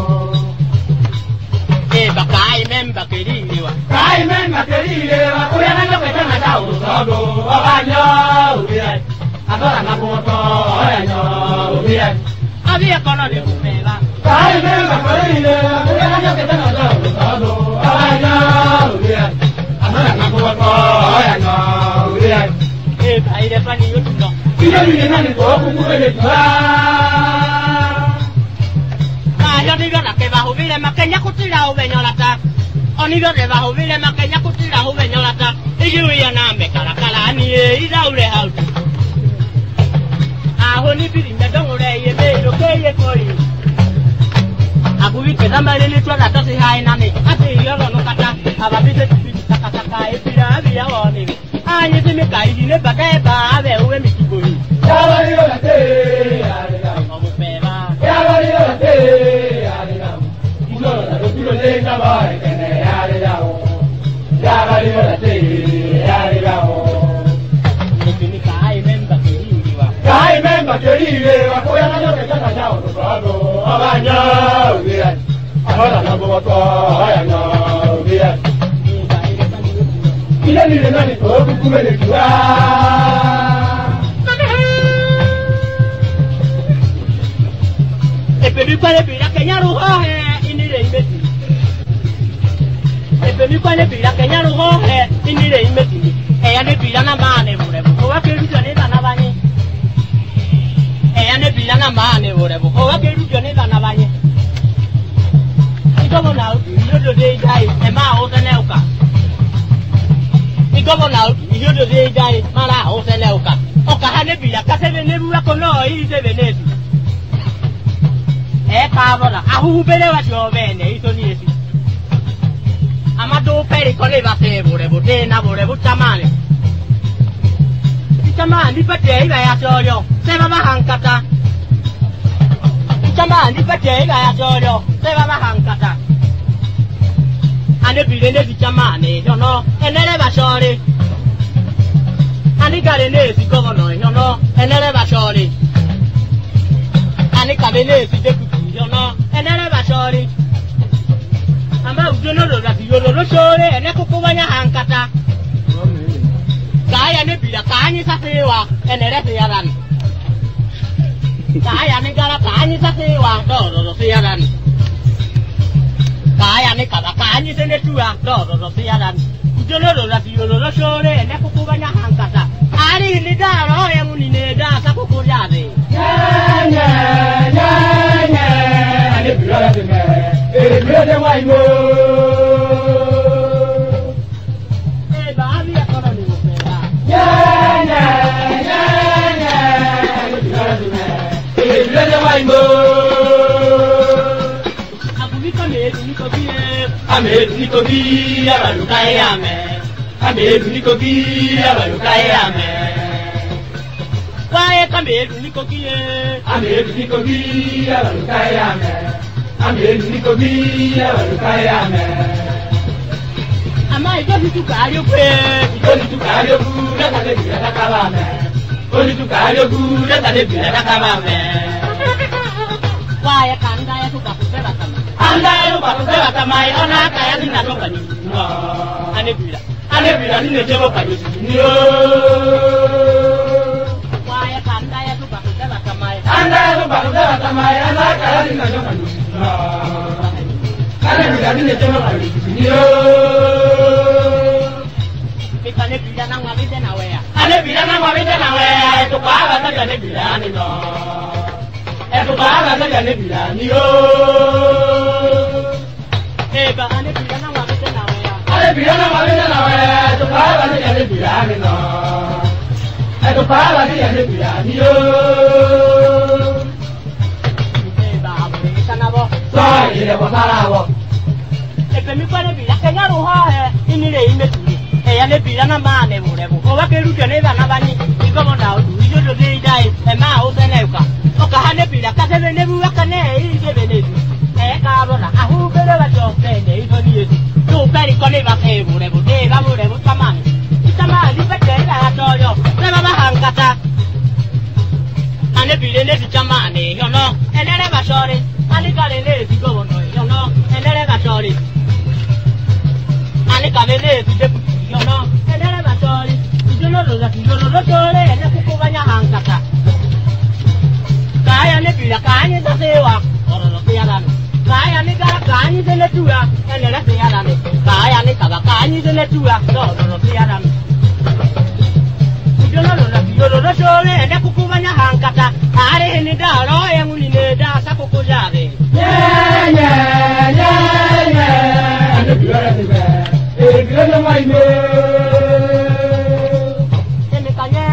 Eba kai memba kerili wa. Kai memba kerili wa. Kuya na nyoke tena ta usodo. Obanyo ubire. Adora na boto oyanyo ubire. Abi ekono de kumela. Kai memba kerili wa. Kuya na nyoke tena ta usodo. Obanyo ubire. Adora na boto oyanyo ubire. Eba ile fani yotu no. Ile ni nani ko kumule twa. Ayọ̀ ni yọ̀nà kẹba òbí rẹ̀ máa kẹ́yẹ́ kó tìrà òwe yọ̀nà ta. Oníyọ̀ rẹ̀ bá òbí rẹ̀ máa kẹ́yẹ́ kó tìrà òwe yọ̀nà ta. Ìṣíwì yẹn náà mẹ̀ kàràkàrà ni ìlà òrẹ̀ ha òtù. Àhọ́ níbìrì mẹ́tọ́ rẹ̀ yẹ mẹ́rọ kéye kó yìí. Àbúrò kẹ̀dámẹ́rin ní tó dàgbà sí ha iná ni, á sì yọ̀nà ló kátà. Àwa bí ṣe ti bí takataka èkìlá àbí yà wọ̀ ni mi. Ayé sí mi kà ìdí ní bàtà ẹ̀bà àbẹ̀ ìwé mi ti bòyí. Yàrá ní lọ́la tẹ́ àríyá. Ọmọ fẹ́ bá. Yàrá ní lọ́la tẹ́ àríyá. Sọ̀rọ̀ ló dúró yé sábà ẹ̀kẹ́nẹ̀ àríyá. Yàrá ní lọ́la tẹ́ àríyá. Èmi kà á mẹ́mbà kerili wa. Kai memba kerili wa. Kuya na nyoke tena ta usodo. Obanyo ubire. Adora na boto oyanyo ubire. Eba ile fani yotu no. Ile ni nani ko kumule twa. Èmi kwale bìrà kẹnyàrú họ́ ẹ̀ ìnire ìmẹ̀tì. Èmi kwale bìrà kẹnyàrú họ́ ẹ̀ ìnire ìmẹ̀tì. Ẹ̀yà ní bìrà náà máa ní wùrẹ̀ bù. Kò wá kéré jọ ní ìlànà bá yín. Ẹ̀yà ní bìrà náà máa ní wùrẹ̀ bù. Kò wá kéré jọ ní ìlànà bá yín. Ìgọ́mọ̀ náà ìyódòdó ìjà yìí ẹ̀ máa ó sẹ́lẹ̀ òkà. Ìgọ́mọ̀ náà ìyódòdó ìjà yìí máa ó sẹ́lẹ̀ òkà. Ọkà ha ní bìrà kásẹ̀lẹ̀ ní ewúrẹ́kọ̀ náà yìí sẹ́lẹ̀ ní èsì. Kabala, ahubele wa jovene, ito ni esi. Amado peri kole va se bore bote na bore butamane. Butamane pate iba ya torio, se va hankata. Butamane pate iba ya torio, se va hankata. Ane bilene butamane, yo no, enele va shori. Ani garene si governo, yo no, enele va shori. Ani kabene si de no, enele ba shori. Ama ujono lo la yolo lo shori, ene kuku banya hankata. Kaya ne bila kanyi sasewa, enele se yaran. Kaya ne gara kanyi sasewa, do se yaran. Kaya ne kaba kanyi se ne tuwa, do se yaran. Ujono lo la yolo lo shori, ene kuku banya hankata. Ari ni daro ya muni ne da sa kuku yade. Amedu nikogi abalukaye ame. Amedu nikogi abalukaye ame. Wae kamedu nikogi. Amedu nikogi abalukaye ame. Amedu nikogi abalukaye ame. Ama ijosi tukari okwe. Ijosi tukari oku leta de bila takabame. Ijosi tukari oku leta de bila takabame. Wae kanda ya tukapusela kama. Anda ya tukapusela kama ona kaya zina toka ni. Ane bila. ane bila ni nejemo kayo niyo waya kanda ya tu bakudela kamai anda ya tu bakudela kamai anda kaya ni nejemo kayo ane bila ni nejemo kayo niyo pikane bila nang wabite na wea ane bila nang wabite na wea eto kwa ba ta ne bila ni no eto kwa ba ta ne bila niyo eba ane bila nang wabite na wea ane bila nang wabite na wea eto kwa ba ta ne bila ni no eto kwa ba ta ne bila niyo eba abure sana bo sai ile bo sara bo epe mi kwa ne bila kenya ruha he inire imetuli eya ne bila na mane burebu oba kerudio ne bana bani ikomo na odu ijodo de dai e ma o bene uka oka hane bila ka tebe ne buwa kane ije bene du e ka bona ahu bele ba jo bene ijo ni edu tu beri kone ba ke burebu de ba burebu tamani tamani pete la doyo le baba hankata ane bila ne di tamani yo no enere ba shore ani kale ne di go no yo no enere ba shore ani kale ne di de yo no enere ba shore ijo no lo shore ene kukubanya hankata kaya ne bila kanya sa sewa oro lo piadan kaya ne gara kanya se ne tua ene le piadan kaya ne kaba kanya se ne tua oro lo piadan ijo no lo shore ene kukubanya hankata are ne da ro yang uni ne da sa kukujare ane bila ni be e bila na mai me ene kanya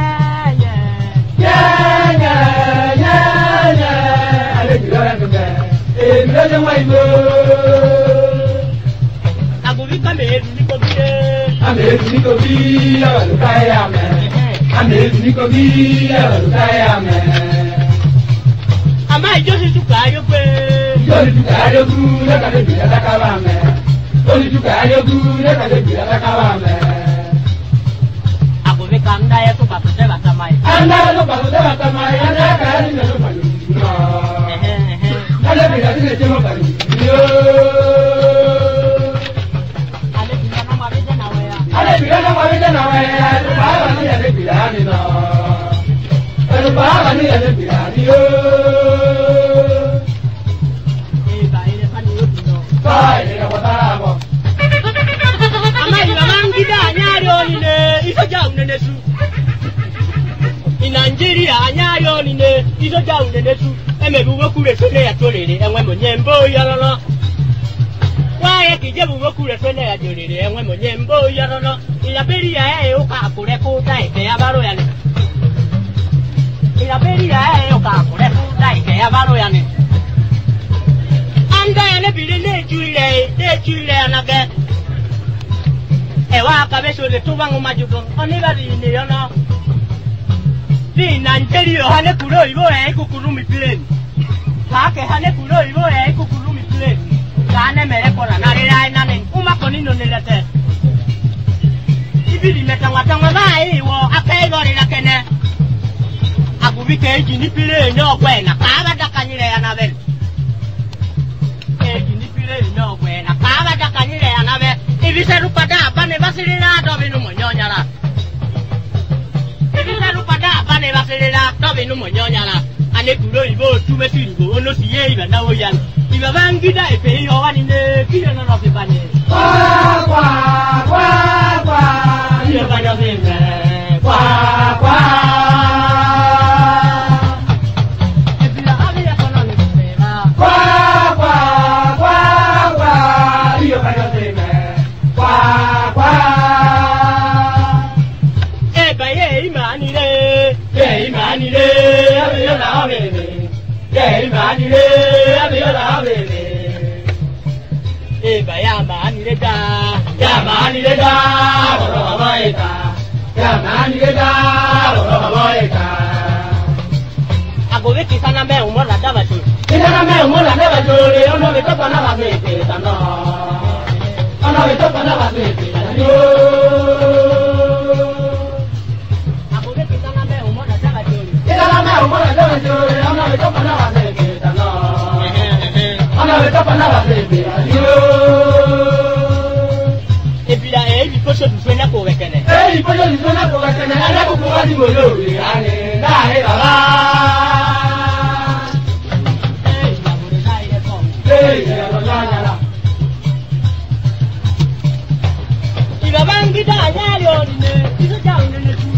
agubika meru niko bide ameru niko bi abalukaya me ameru niko bi abalukaya me ama ijosi tukayo pe yori tukayo ku na kale bi atakaba me yori tukayo ku na kale bi atakaba me agubika nda ya tukapete batamai anda lo bakuta batamai anda kali na lo malu ale bi ati ne jemo kali yo ale bila na mabide na wea ale bi na mabide na wea to ba ba ni ale bi ani no ale ba ba ni ale bi ani yo eba ile pani yote no sai ile ko tarabo ama iba mangida anyari onine isoja unene su Nigeria anyari onine isoja unene su emebu wokure sone ya tolere enwe monyembo yarolo waye kijebu wokure sone ya tolere enwe monyembo yarolo ilaberi ya uka akure kuta ike abaro yani ilaberi ya uka akure kuta ike abaro yani anda ya ne bile ne juile anage ewa kabeso le tuba ngumajugo onibari ni yono di Nigeria hane kuro ibo kukurumi plane kake hane kuro ibo kukurumi plane kane mere kona narira nane uma konino nilete ibiri metangwatangwa bai wo akegori na kene agubike eji ni plane ogwe na kaba dakanyire anabe eji ni plane ogwe na kaba dakanyire anabe ibiseru pada bane basirira dobinu monyonyara ibiseru pada bane basirira dobinu monyonyara ane kuro ibo tumesirigo ono siye iba nawo yan iba bangida epe yo wanine kile no no bane kwa iba banyo zime kwa ebila abia kono ni bema kwa iyo banyo zime kwa eba ye imanire abiyo na obebe imanire abiyo na obebe eba ya manire da boro babaika boro babaika agobe kisana me umona dabacho Ina me umona dabacho le ono bitoka na basete tano ono bitoka na basete yo agobe kisana me umona dabacho Ina me umona dabacho le ono bitoka na basete tano ono bitoka na basete yo ebila e bi koso du fena ko nzona kugatana na kukuwa ni molori ane ndahe baba ya bonyala ibabangida anyalyo nine izo jaunene tu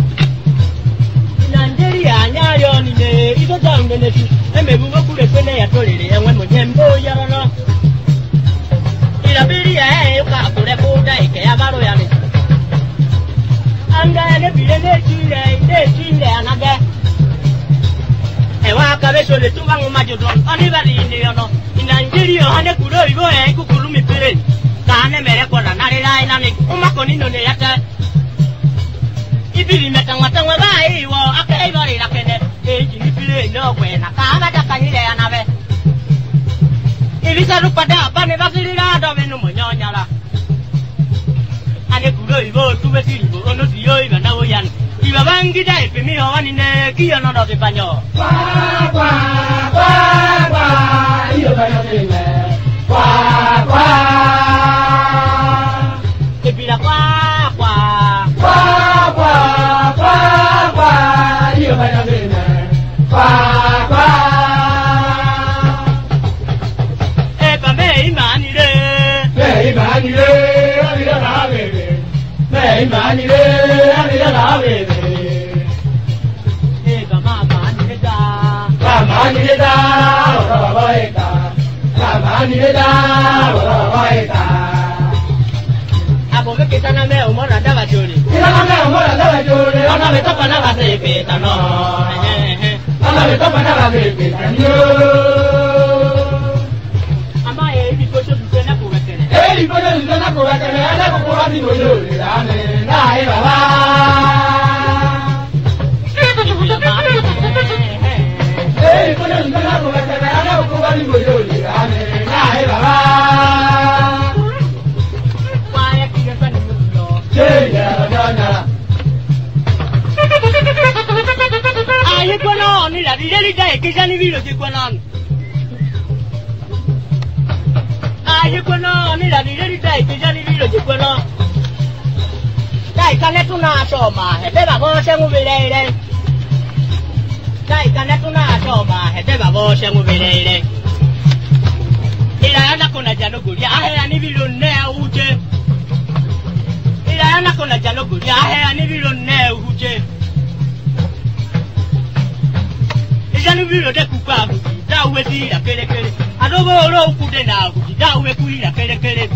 Nigeria anyalyo nine izo jaunene tu emebugo kule kwene yatolere yamwe munyembo yarano Ilabiria ukakule kuda ike yabaro yane Anga ne bile ne chile anage Ewa kabeso le tubangu majodon anibali indi yono Nigeria hane kulo ibo kukulumi pile Kane mere kona narira inani umakoni no ne yata Ibili metangwa bai wo akai bari rakene eji ni pile no kwena kama takanyire yanabe Ibisa rupada bane basirira do benu monyonyala Ane kulo ibo tubesiribo ono siyo iba nawo yan Iba bangida epimi hawani ne kiyo no do banyo Kwa iyo banyo teme Kwa Ebila kwa iyo banyo teme Kwa Eba me imanire Anira na bebe Me imanire Anira na bebe Eba mama anireda Kamanireda Warawaita Kamanireda Warawaita Abo me kitana me umora daba jori Kitana me umora daba jori Ona me topa na base petano Ona me topa na base petano Ama ebi kocho dukena kuwekene Ebi kocho dukena kuwekene Ana kukuwa ni mojori Dane na e baba Ebi kocho dukena kuwekene Ana kukuwa ni mojori Dane na e baba Waya kigesa ni mulo Cheya banyala Aye kono ni la dile dai kisa ni vilo je kono Aye kono ni la dile dai kisa ni vilo je kono Dai kane tuna soma hete babo sengu bilele Dai kane tuna soma hete babo sengu bilele Ila yana kona jano gulia ahe ani vilo ne uje Ila yana kona jano gulia ahe ani vilo ne uje Ijani vilo de kuka da uwe di la kere kere adobo oro ukude na uji da uwe kuila kere kere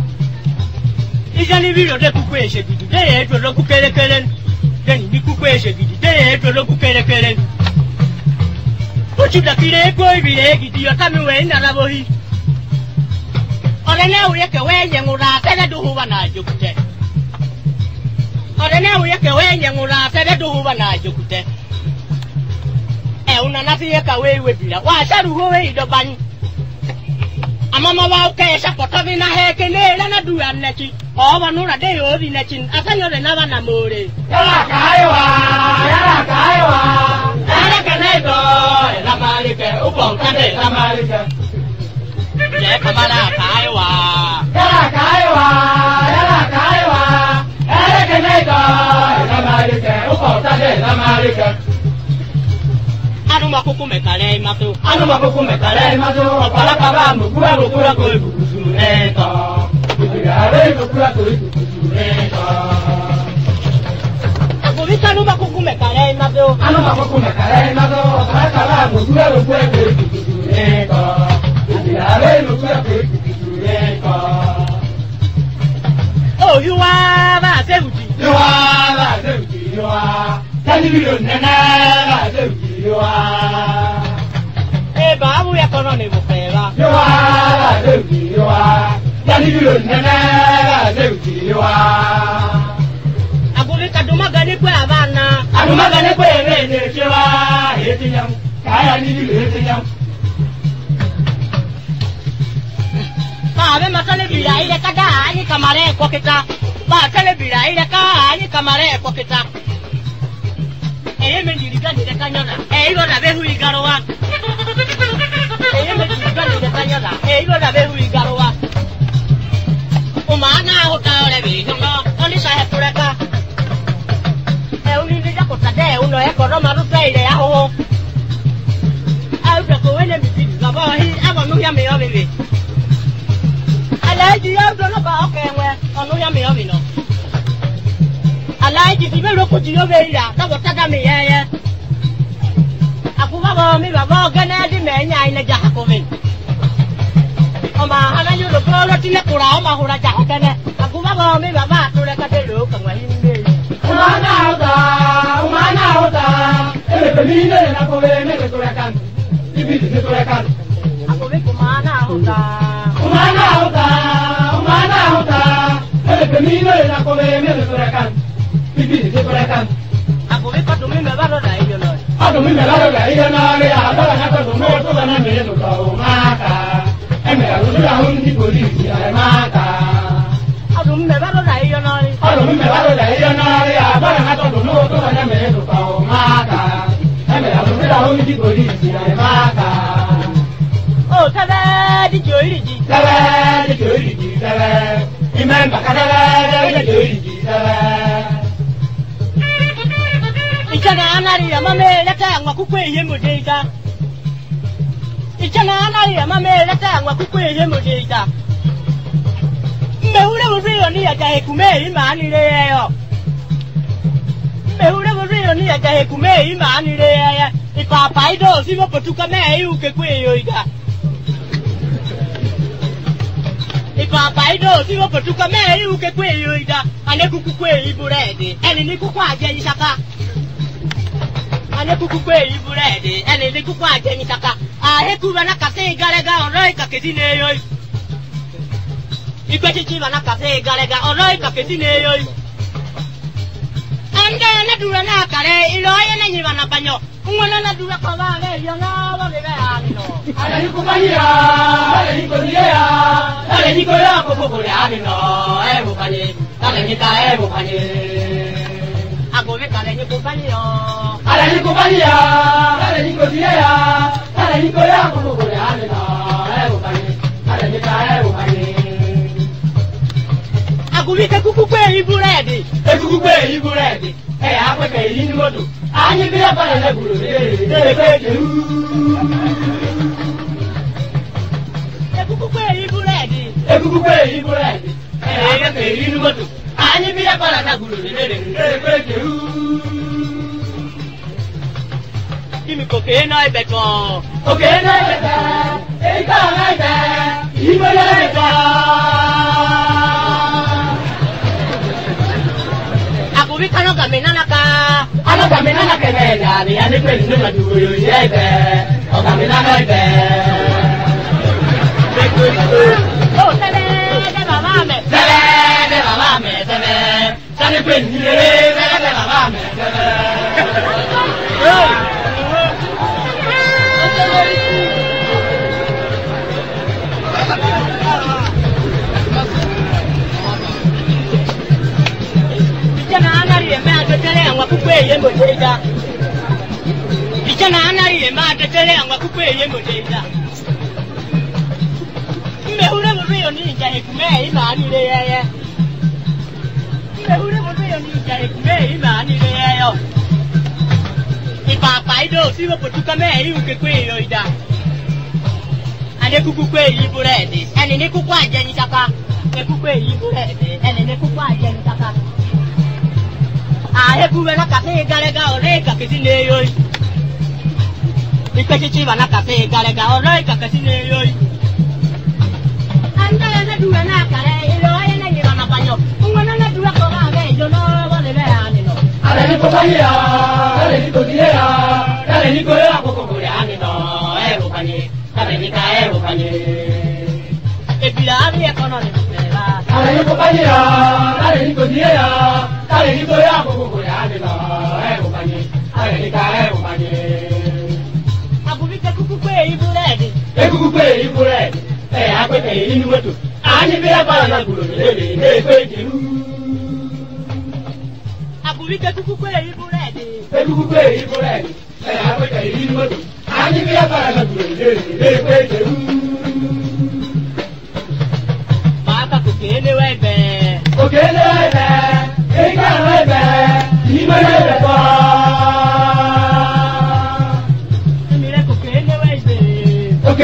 Ijani vilo de kukweshe gidi de eto lo kukere kere Deni ni kukweshe gidi de eto lo kukere kere Uchida kire ko ibile gidi yotami we na rabohi Orene uyeke wenye ngura tele duhuwa na jokute Orene uyeke wenye ngura tele duhuwa na jokute Una nasi yeka wewe bila washaru howe idobani Amama wa ukesha potovi na heke nela na duwa nechi Owa nura de yori nechin asanyo de nava na more Yala kaiwa Yala kanedo La malike upon kande la malike Ye kamala kaiwa Yala kaiwa Yala kanedo La malike upon kande la malike Anuma kukume kale mato Opala kaba mukura mukura koi kukusuru neto Kukura mukura koi kukusuru neto Akubisa anuma kukume kale mato Opala kaba mukura mukura koi kukusuru neto Kukura mukura koi kukusuru neto Oh yuwa ba seuji Yuwa Tani bilo nana ba seuji babu ya kono ni bukeba Yani bilo nana Aguli kaduma gani kwa abana Aduma gani kwa ebene chewa Heti nyam Kaya ni bilo heti nyam Babe matale bila ile kada ani kamare kwa kita Matale bila ile kada ani kamare kwa kita Menjirikan di dekanya iba na behu igarowa menjirikan di dekanya iba na behu igarowa Umana hotel lebi no oni sahe pureka đây để ao được cô ấy nên bị là bao hi áo còn nuôi mèo vì anh lấy gì áo nó bảo kèm về còn nuôi mèo vì nó anh lấy gì thì mấy lúc cô chỉ có về là tao có tao ra mì à aku bawa mi bawa kena di menya ini jahat kau min oma hana yudo kalau tidak kurang mah kurang jahat kena aku bawa mi bawa tu lekat dulu kengwah ini Umana uta, ini nak kau ini ketulakan, ini ketulakan. Aku ni kumana uta, ini nak kau ini ketulakan, ini ketulakan. Aku ni patut mi bawa dah ini loh. Aduh, minta lalu dah, iya nari, ada nak tu tu kan ni tu kau maka, aku sudah undi polisi, maka. Aduh, mi bawa dah ini nari. Aduh, minta lalu dah, iya nari, ada nak tu kan ni tu kau maka, aku sudah undi polisi, maka. Oh, salah di juri ji. Imam bakal di juri ji, Ichana anari ya mame leta ngwa kukwe ye modeita. Ichana anari ya mame leta ngwa kukwe ye modeita. Mbehure buriyo ni ya jahe kume imani leyo. Mbehure buriyo ni ya jahe kume imani leyo. Ipapa ido simo potuka me uke kwe yoiga. Ipapa ido simo potuka me uke kwe yoiga. Ane kukwe iburede. Eni ni kukwa je isaka. Ane kukukwe iburede, ene ni kukwa jeni saka. Heku bana kase galega oroi kakesine yoi. Ikwechichi bana kase galega oroi kakesine yoi. Ande na dura na kare iloye na nyiba na banyo. Ngwana na dura kwa vale yona wa bebe anino. Ale nikubania, ale nikodia, ale nikoya kokokole anino. Bukanye, ale nika bukanye. Aku ni kale nikubania. Ale nikodia, ale nikodia, ale nikoya kokokole anino. Bukanye, ale nika bukanye. Aku ni kukukwe iburede. Kukukwe iburede. Apa ke ini modu? Ani bila pada nak guru. Kukukwe iburede. Kukukwe iburede. Apa ke ini modu? Ani bila pada nak guru. Kimi kokena ibeto. Kokena ibeto. Eka ibeto. Ibola ibeto. Kano kamena ka mena ni ani pe ni maduro yebe o kamena ka ibe oh tele de baba me tele pe ni de baba me Ichana anari ema tetele angwa kukwe ye modeita. Mbehure buriyo ni jahe kume imani le yeye. Mbehure buriyo ni jahe kume imani le yeyo. Ipapa ido siwo potuka me uke kwe yoida. Ane kukukwe iburede. Ene ne kukwa jeni saka. Ne kukwe iburede. Ene ne kukwa jeni saka. Heku bana kase galega oreka kesine yoi. Ikwechichi bana kase galega oreka kesine yoi. Anda na duwe na kare ilo ene ni bana banyo. Ngwana na duwe ko ba ge jono bale be anino. Ale ni ko baya, ale ni ko diera, ale ni ko ya ko ko ya anino. Bukanye, ale ni ka bukanye. Ebila abi ekono ni bela. Ale ni ko baya, ale ni ko diera. Ale ni ko ya kokokole anino, bukanye, ale ni ka bukanye. Abubike kukukwe iburede. Kukukwe iburede. Akwe ke ini wetu. Ani bila bala na gulu le kwe kiru. Abubike kukukwe iburede. Kukukwe iburede. Akwe ke ini wetu. Ani bila bala na gulu le kwe kiru. Baka kukene webe. Kukene webe. Eka webe. Imene webe kwa.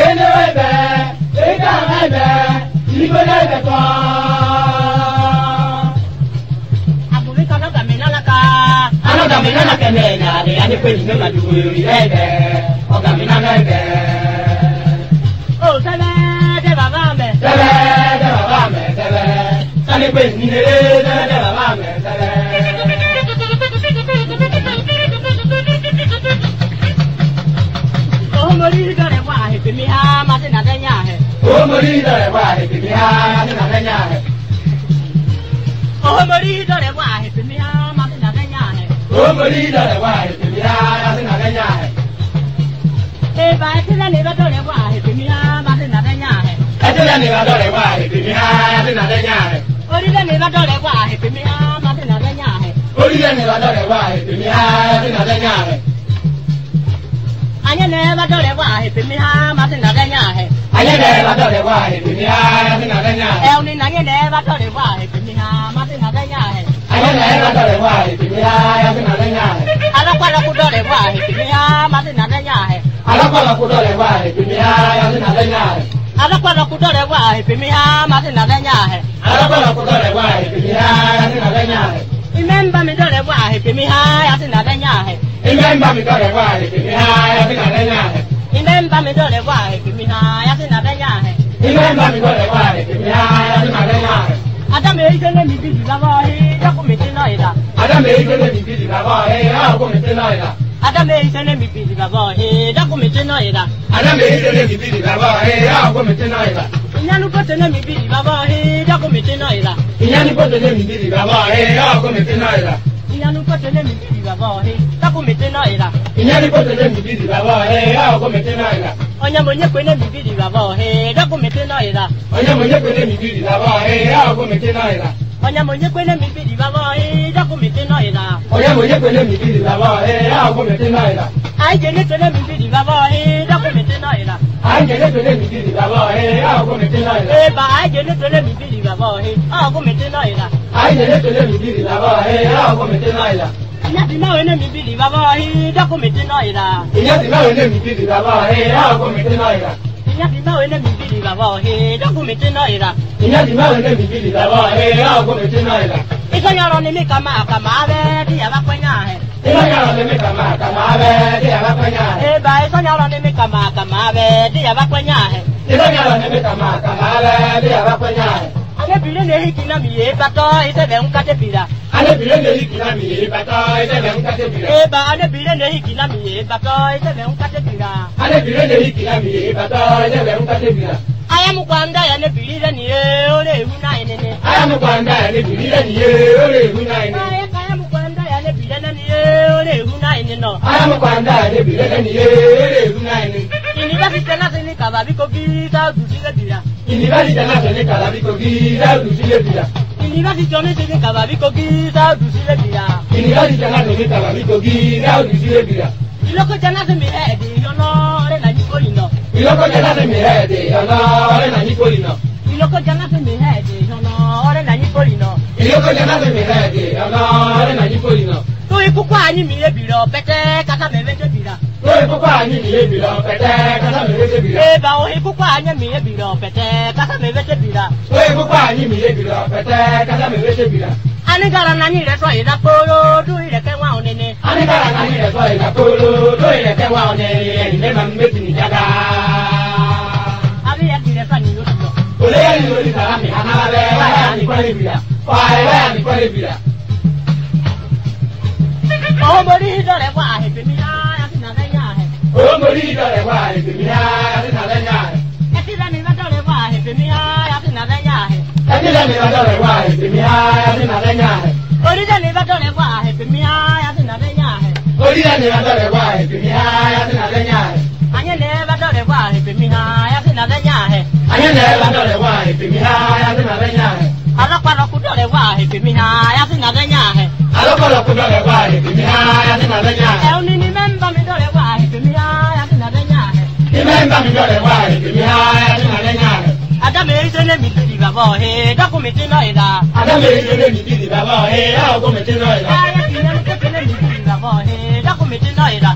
Ina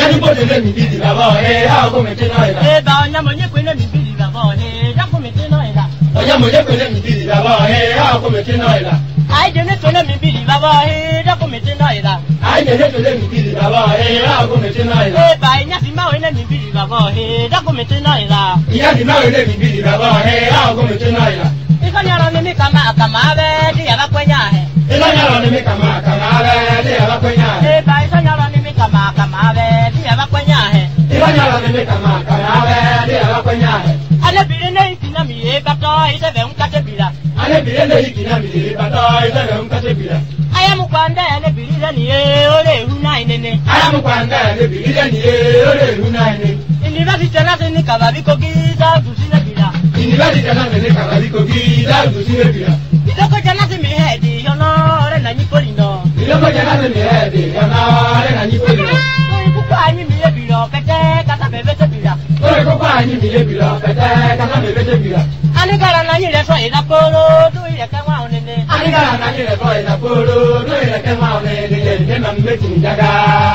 Nyani bote le mi bidi baba he a ko me tena ila. E ba nya mo nye kwe le mi bidi baba he da ko me tena ila. Oya mo je ko le mi bidi baba he a ko me tena ila. Ai de ne ko le mi bidi baba he da ko me tena ila. Ai de ne ko le mi bidi baba he a ko me tena ila. E ba nya si ma we le mi bidi baba he da ko me tena ila. Iya di ma we le mi bidi baba he a ko me tena ila. Iko nyaro ni mi kama be di aba kwenya he. Ila nyaro ni mi kama be di aba kwenya he. E ba iko nyaro ni mi kama be di aba kwenya he. Ila nyaro ni mi kama be di aba kwenya he. Ale bile ne ikina mi e bato ise be unkate bila. Ale bile ne ikina mi e bato ise be unkate bila. Aya mu kwanda ale bile ni e ole huna inene. Aya mu kwanda ale bile ni e ole huna inene. University na ni kababi ko giza dusine bila. University na ni kababi ko giza dusine bila. Iloko jana se mi hedi yono re na ni polino. Iloko jana se mi hedi yono re na ni polino. Ko kwa ni mi e bilo pete kata bebe te bila. Ko kwa ni mi e bilo pete kata bebe te bila. Ani gara na ni le so ila polo do ile ka wa onene. Ani gara na ni le so ila polo do ile ka wa onene ne ma mmeti ni daga.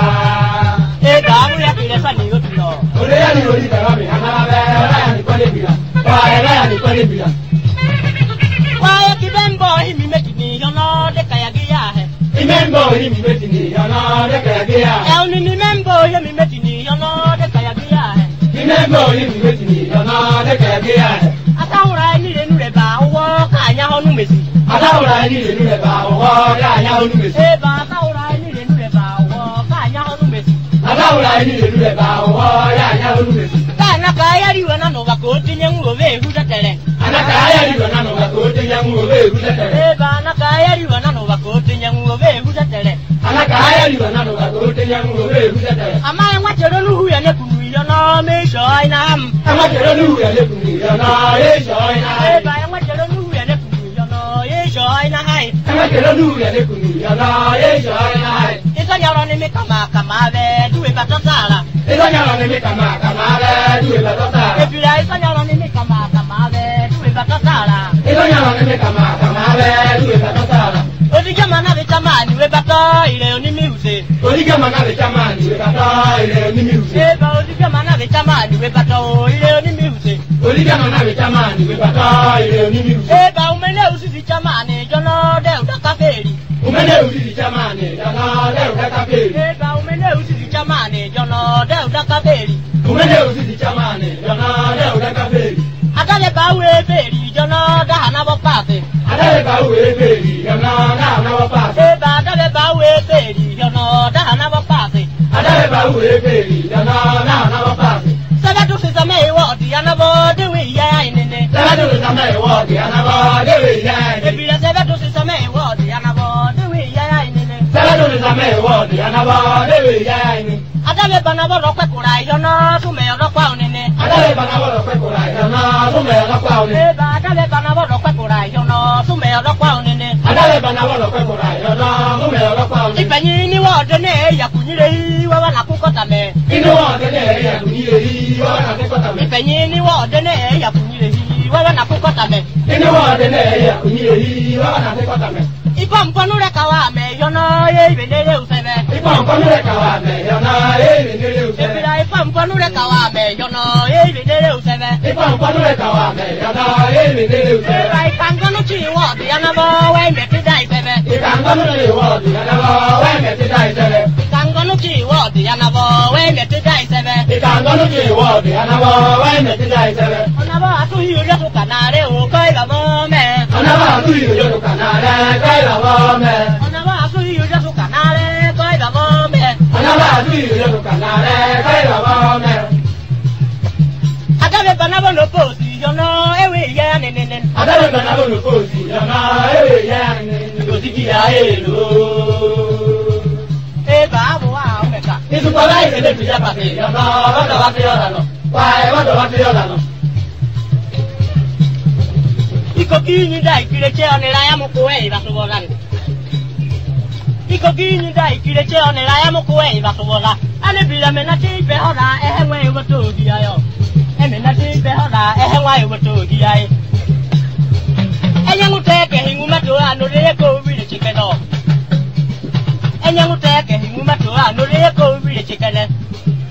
E da mu ya kile sa ni yo bilo. Ole ya ni ori ka mi hana be ora ya ni kwale bila. Wa ya ni kwale bila. Wa ya kibembo hi mi meti ni yono de kaya giya he. Imembo hi mi meti ni yono de kaya giya. E oni ni membo hi mi meti ni yono de kaya giya he. Imembo hi mi meti ni yono de kaya giya. Atawura ni le nu le ba wo ka nya honu mesi. Atawura ni le nu le ba wo ka nya honu mesi. E ba atawura ni le nu le ba wo ka nya honu mesi. Atawura ni le nu le ba wo ya nya honu mesi. Kana ka ya riwa na no ba ko tinye nwo be hu datere. Anaka ya riwa na no ba ko tinye nwo be hu datere. E ba na ka ya riwa na no ba ko tinye nwo be hu datere. Anaka ya riwa na no ba ko tinye nwo be hu datere. Ama enwa chero nu hu ya ne kunu yo no me sho ina ham. Ama chero nu hu ya ne kunu yo no ye sho ina. E ba enwa chero nu hu ya ne kunu yo no ye sho ina hai. Ama chero nu hu ya ne kunu yo no ye sho ina hai. Isa nyaro ni mi kama be duwe batosala. Isa nyaro ni mi kama be duwe batosala. E bila isa nyaro ni mi kama be duwe batosala. Isa nyaro ni mi kama be duwe batosala. Odiga mana be chamani we bato ile oni mi use. Odiga mana be chamani we bato ile oni mi use. E ba odiga mana be chamani we bato ile oni mi use. Odiga mana be chamani we bato ile oni mi use. E ba umene usi chamani jono de udaka feri. Umene usi chamani jono de udaka feri. E ba umene usi chamani jono de udaka feri. Umene usi chamani jono de udaka feri. Adale ba we feri jono da hana bo pase. Adale ba we feri jono da hana bo pase. E ba adale ba we feri jono da hana bo pase. Adale ba we feri jono da hana bo pase. Sabe tu se me wo di ana bo de we ya inene. Sabe tu se me wo di ana bo de we ya inene. E bila sabe tu se me wo di ana bo de we ya inene. Sabe tu se me wo di ana bo de we ya inene. Adale bana bo ro pe kura yo no su me ro kwa onene. Adale bana bo ro pe kura yo no su me ro kwa onene. E ba adale bana bo ro pe kura yo no su me ro kwa onene. Adale bana bo ro pe kura yo no su me ro kwa onene. Ipenyi ni wo de ne ya kunyire yi wa na kukota me. Inu wo de ne ya kunyire yi wa na kukota me. Ipenyi ni wo de ne ya kunyire yi wa na kukota me. Inu wo de ne ya kunyire yi wa na kukota me. Ipa mponu re kawa me yo no ye ibendele usebe. Ipa mponu re kawa me yo no ye ibendele usebe. Ebira ipa mponu re kawa me yo no ye ibendele usebe. Ipa mponu re kawa me yo no ye ibendele usebe. Ebira ikangano chi wo di anabo we me ti dai sebe. Ikangano chi wo di anabo we me ti dai sebe. Ikangano chi wo di anabo we me ti dai sebe. Ikangano chi wo di anabo we me ti dai sebe. Onabo atu hiyo ya tu kanare o kai ba mo me. Onabo atu hiyo ya tu kanare kai ba mo me. Onabo atu hiyo ya tu kanare kai ba mo me. Onabo atu hiyo ya tu kanare kai ba mo me. Adabe banabo no posi yo no ewe ya nenenen. Adabe banabo no posi yo no ewe ya nenenen. Ko ti ya elo. E ba bo wa o meka. Isu kwa lai se de pija pate yo no wa do wa se yo la no. Wa do wa se yo la no. Iko kinyi dai kile che onela ya mko e ba so bolan. Iko kinyi dai kile che onela ya mko e ba so bola. Ane bila mena ti pe hora e henwe e woto gi ayo. E mena ti pe hora e henwa e woto gi ayo. Enya ngute ke hingu mato anu le ko wi le chikeno. Enya ngute ke hingu mato anu le ko wi le chikene.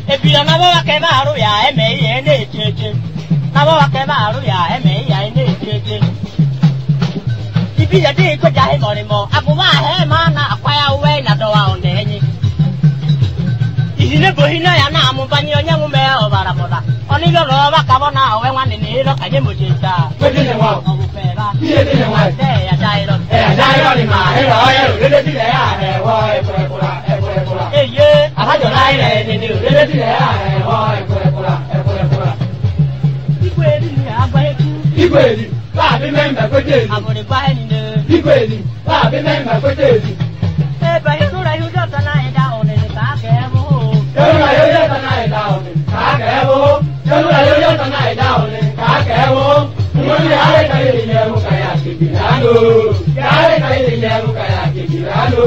Ebira na baba ke baru ya eme ye ne cheche. Na baba ke baru ya eme ya ne cheche. Ibira de ko jahe mori mo. Abu ma he ma na akwaya we na do wa onde enyi. Ihine bohina ya na amu banyi onya ngume o baraboda. Oni lo ro ba ka bona o we nwanne ni lo ka je mo checha. Kwete ne wa. O bu pe ba. Iye de ne wa. Ya dai lo. Dai lo ni ma he ro ye ro de ti le ya he wo e kura. Eye. Abajo lai le ni ni ro de ti le ya he wo e kura. Igwe ni agba eku. Igwe ni ba bi member kwete. Abore ba ni ne. Igwe ni ba bi member kwete. E ba yo ra yo jota na e da one ni ka ke mo. Yo ra yo jota na e da one ka ke mo. Yo ra yo jota na e da one ka ke mo. Mo ni ale ka ni ye mu ka ya kibirano. Ya ale ka ni ye mu ka ya kibirano.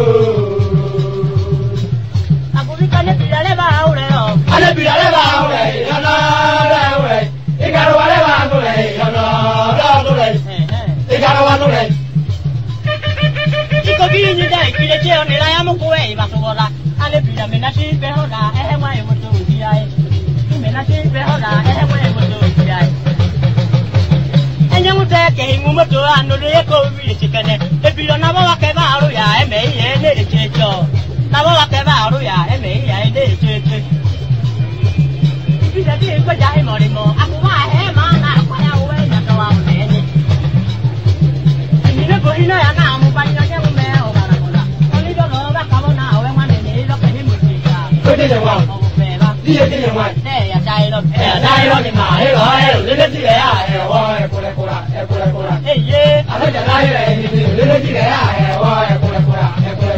Aguri ka ne pirale ba ure o. Ale pirale ba ure yo no ra ure. Igaro wale ba ure yo no ra ure. Igaro wa ure. Iko bi ni dai kile che on la ya mo ko e ba so bola. Ale pira me na shi be ho da e mwa e mo to di ai. Me na shi be ho da e mwa e mo to di ai. Enya mo te ke mu mo to anu le ko bi ti kene. E pira na ba ke ba ru ya e me ye ne che cho. Na ba ke ba ru ya e me ya e ne che che. Pira di ko ja e mo ri mo. Aku wa he ma na kwa ya we na to wa ne ni. Ni ne ko ina ya na mu ba ni ya mu me o ba na ko la. Oni do lo ba ka bo na o we ma ne ni lo ke ni mu ti ya. Kwete ne wa. O pe ba. Iye de ne wa. Ya dai lo. Dai lo ni ma he ro ye ro de ti le ya he wo e kura. Eye. Abajo lai le ni ni ro de ti le ya he wo e kura.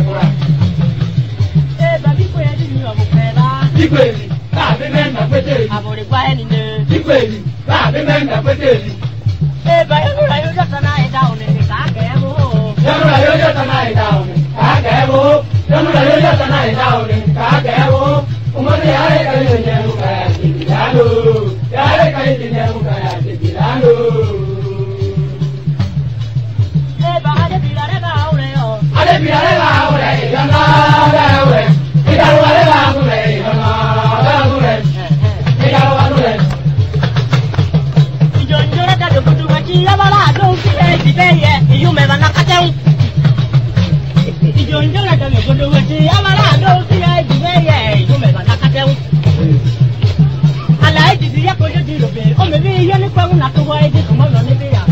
E ba bi ko ya di ni o mo pe ba. Igwe ni ba bi member kwete. Abore gba ni ne. Igwe ni ba bi member kwete. E ba yo ra yo jota na e da o ni ka ke mo. Yo ra yo jota na e da o ni ka ke mo. Yo ra yo jota na e da o ni ka ke mo. Umo ni ale ka ni ne mu ka ya kibirano. Ya ale ka ni ne mu ka ya kibirano. E ba ade bi la re ba o re o. Ale pirale ba ure yo no ra ure. Igaro wale ba ure yo no ra ure. Igaro wa ure. Ijo njora da do kudu wa ti ya ba la do ki e ti be ye. Iyu me ba na ka teun. Ijo njora da do kudu wa ti ya ba la do ki e ti be ye. Iyu me ba na ka teun. Ala e ti ya ko jo di lo be. O me bi ye ni pa na to wa e di ko mo lo ni be ya.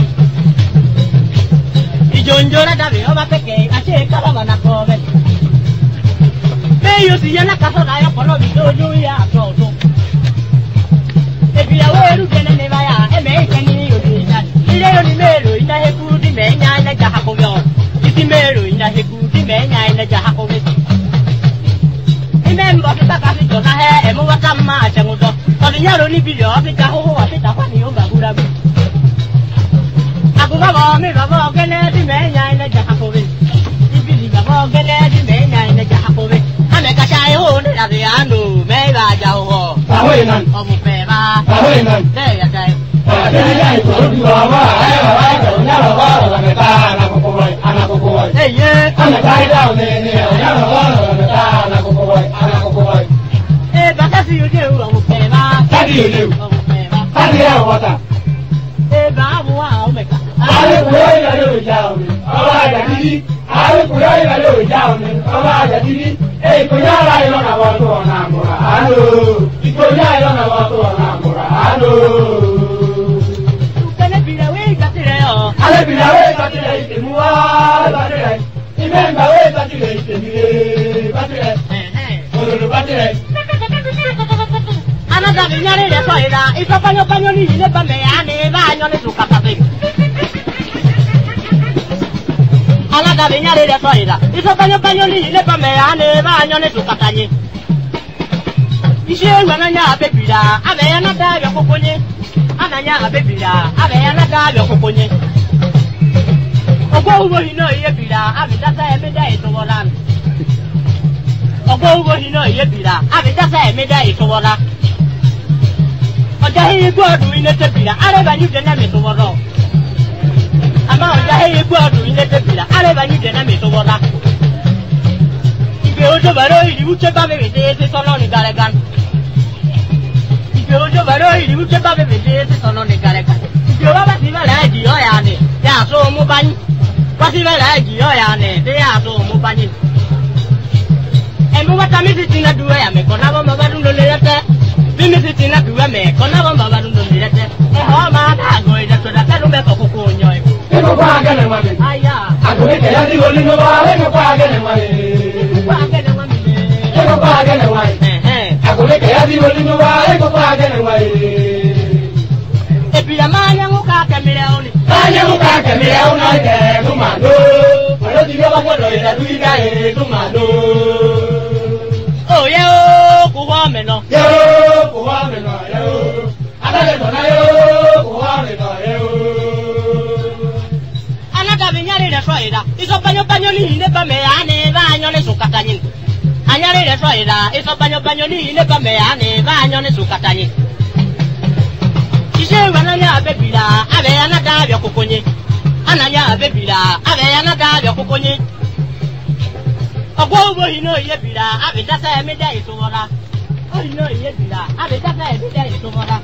Ijo njora da be o ba peke a che ka ba na ko be. Be yo si ya na ka so da yo ko no bi do ju ya to to. Ebi ya we ru kene ne ba ya e me ke ni yo di na. Ile yo ni melo ina he ku di me nya na ja ha ko yo. Iti melo ina he ku di me nya na ja ha ko be. Ime mbo ta ka fi to na he e mo wa ta ma a che ngo do. O di nya ro ni bi yo fi ta ho ho wa fi ta fa ni o ba gu ra bi. Aku ba bo mi ba bo kene di me nya na ja ha ko be. Ibi di ba bo kene di me nya na ja ha ko be. Ame ka cha e ho ni la bi anu me ba ja ho. Ba we nan. O mu pe ba. Ba we nan. De ya dai. De ya ko du wa wa ai wa ai ko nya ro wa ro me ta na ko boy ana ko boy. Eye. Ana dai da ne ne nya ro wa ro me ta na ko boy ana ko boy. E ba ka si yo de o mu pe ba. Ka di yo de. O mu pe ba. Ka di ya wa ta. E ba bu wa o me ka. Ale ko yo ya lo ja o ni. O wa ja di. Ale ko yo ya lo ja o ni. O wa ja di. E ko ya la yo na wa to na mo ra. Alo. Iko ya yo na wa to na mo ra. Alo. Kene bi la we ka ti re o. Ale bi la we ka ti re ite mu wa ba ti re. Ime ba we ka ti re ite mi re ba ti re. Oro ba ti re. Ana da bi nyare de so ira. Ifa panyo ni ile ba me ya ni ba anyo ni su ka ta be. Ana da bi nyare de so ira. Ifa panyo ni ile ba me ya ni ba anyo ni su ka ta ni. Ise ngana nya abebira. Abe ya na da be kokonye. Ananya abebira. Abe ya na da be kokonye. Ogbo ugo hino iye bira. Abi data emeda itowola. Ogbo ugo hino iye bira. Abi data emeda itowola. Ọjà hìí gbọ́dù ilé tẹ̀bìrà, àrẹ̀bà ní ìdẹ́nà mi tó wọ́rọ̀. Àmọ́ ọjà hìí gbọ́dù ilé tẹ̀bìrà, àrẹ̀bà ní ìdẹ́nà mi tó wọ́rọ̀. Ìgbé ojú bẹ̀rẹ̀ ìdíwú tẹ́ bá mi rèé ṣe sọ́nà ní gàrẹ́gàn. ojo baro iri uche ba bebe de se sono ne kare kare ike wa ba si ba la ji o ya ni ya so mu bani ba si ba la ji o ya ni de ya so mu bani emu wata mi si tina duwe ya me kona bo ma ba dun lo le te bi mi si tina duwe me kona bo ma ba dun lo le te e ho ma ta go ida to da ta lu me ko ko nyo e ko kwa ga ne ma me aya ago ke ya di woni no ba e ko kwa ga ne ma me kwa ga ne ma me e ko kwa ga ne wa ago ke ya di woni no ba e ko kwa ga ne wa e bi ya ma nya ka ke mi le oni anya mu ka ke mi le ona ke ku ma do olo di yo ba ko do ida du ida e ku ma do oh ye o ku wa me no yo ku wa me no yo ada le do na yo ku wa me no yo anata binyari le soida iso banyo ni ne ba me ane ba nyo ne sukatanyin anyari le soida iso banyo ni ne ba me ane ba nyo ne sukatanyin ise wananya abebila abe anata bya kukonye ananya abebila abe anata bya kukonye ogwo bo hino yebila abe dasa me da isowora o hino yebila abe dasa me da isowora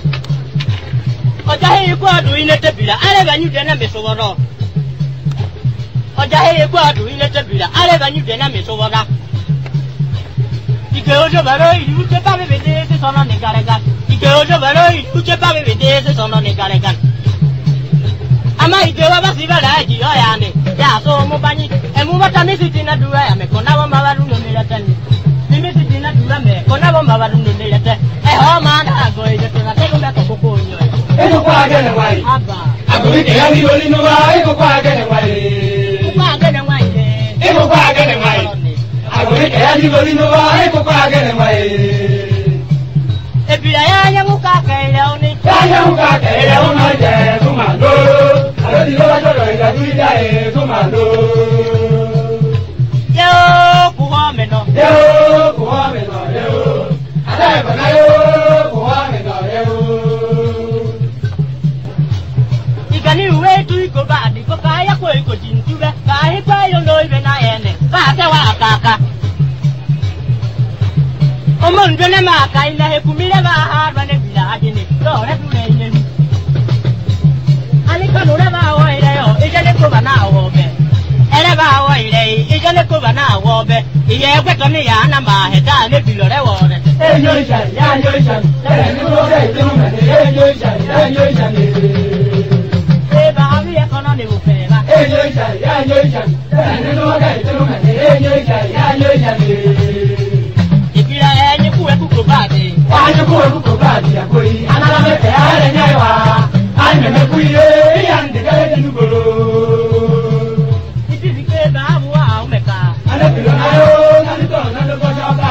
oja he ko adu ine tebila ale banyu de na mesoworo oja he ko adu ine tebila ale banyu de na mesowora ike ojo baro ilu che pa bebe de se sono ne garega ike ojo baro ilu che pa bebe de se sono ne garega ama ike wa basi bala ji o ya ne ya so mu banyi e mu bata mi sitina duwa ya me kona bo ma baru no ne leten mi sitina duwa me kona bo ma baru no ne leten e ho ma na go ide to na te ko me ko ko nyo e ko kwa ga ne wa aba ago ke ya di woni no ba e ko kwa ga ne wa kwa ga ne wa e ko kwa ga ne wa ago ke ya di woni no ba e ko kwa ga ne wa e bi ya nya mu ka ke le oni ya nya mu ka ke le ona je ku ma do alo di lo ba do ida du ida e ku ma do yo ku wa me no yo ku wa me no yo ada ba na yo ku wa me no yo igani uwe tu iko ba di ko ka ya ko iko jintube ka hi kwa yo no ibe na ene ba te wa akaka omo ndene ma ka ina he kumile ba ha ba ne bila adini do re tu ne ine ani ka no re ba wo ire yo ije ne ko ba na wo be ere ba wo ire ije ne ko ba na wo be iye egwe to ni ya na ma he da ne bilo re wo re e yo isha ya yo isha e ni ko re tu me e yo isha ya yo isha ni e ba ami e kono ni wo fe ba e yo isha ya yo isha e ni ko re tu me e yo isha ya yo isha ni ibira enyi ku e ku ko ba de Wanya kuwe kuko badi ya koi, anala mete ale nyaiwa, anye me kuye, yande gale jinugolo. ibi ke ba bu wa o me ka Ane pilo na yo, nani to, nani ko shoka.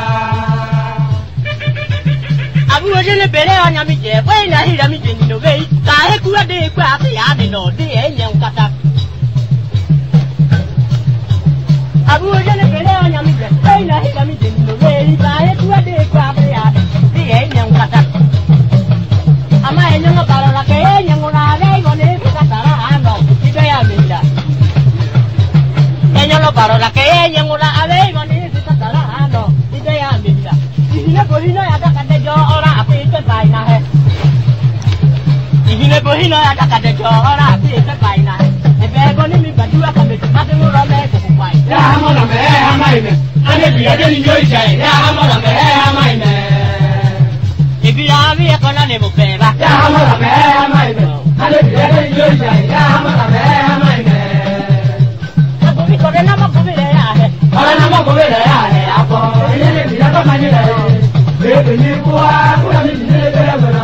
abu oje le bere onya mi je we na hira mi je ni no be ka he ku de ku ati ya de no de enye nkata abu oje le bere onya mi je we na hira mi je ni no be ka he ku de ku ati ya de enye nkata ama enye no para la ke enye ngona le go ne ka tara ano ibe ya mi da enye no para la ke enye ngona ale go ne ka tara ano ibe ya mi da ihine bohino ya da kade jo ora api te bai na he ihine bohino ya da kade jo ora api te bai na he ebe go ni mi badua ka me ma de ro me ko kwai Ya hamo na me, hamai me. Ane biya de ni yo isha, ya hamo na me, hamai me. ibi ya mi e kona ne mo pe ba Ya hamo na me, hamai me. Ane biya de ni yo isha, ya hamo na me, hamai me. ko mi ko de na mo ko mi le ya he Ora na mo ko ve la ya he, apo, ene ne biya ko mani le. Bebe ni kuwa, kuwa mi ni le bere bana.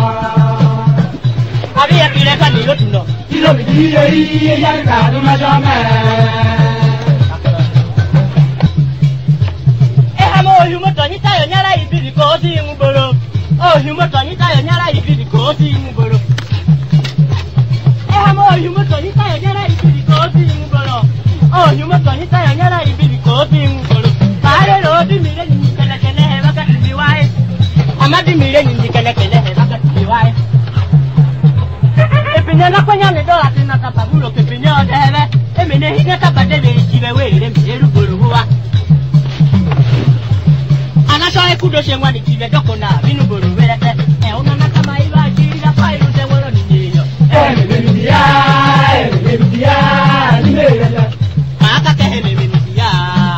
abi ya bi le ka ni lo tun no Kilo mi di ye ye ya ka du ma jo me. e ha mo yu mo to ni tayo nyara ibi ko si nguboro o yu mo to ni tayo nyara ibi ko si nguboro e ha mo yu mo to ni tayo nyara ibi ko si nguboro o yu mo to ni tayo nyara ibi ko si nguboro bare ro di mi re ni kele kele he ba ka ti wai amadi mi re ni kele kele he ba ka ti wai e pinya na kwanya ni do ati na tapabulo ke pinya o debe e me ne hige tabade le jibe we re mi ru boro wa anachoe kudo shengwani kibe doko na binu boro welete una nakama iba jira pai rute wolo ni niyo memedia nimeleta maka kehe memedia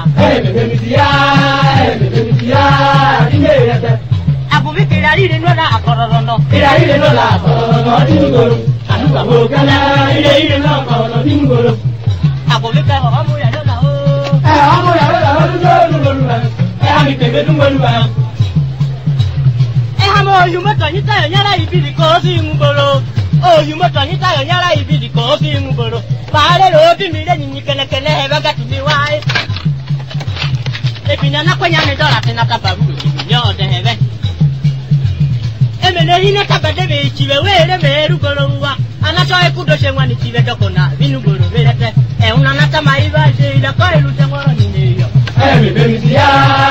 nimeleta abubi kirari nola akororono dingoro anuka bokana ile no akorono dingoro abubi ke homu ya nola o amo ya la dingoro ami tebe dingoro hamo yumoto nyita nyara ibidi ko si nguboro o yumoto nyita nyara ibidi ko si nguboro pare ro bi mi le nyi kene kene he baga tumi wai e binya na kwanya ne dora tena tabaru yo de hebe emene hine kabade be chiwe wele meru gorowa anacho e kudo shengwani chiwe dokona binu goro belete una nata maiba je ila ko elu tengoro ni neyo memedia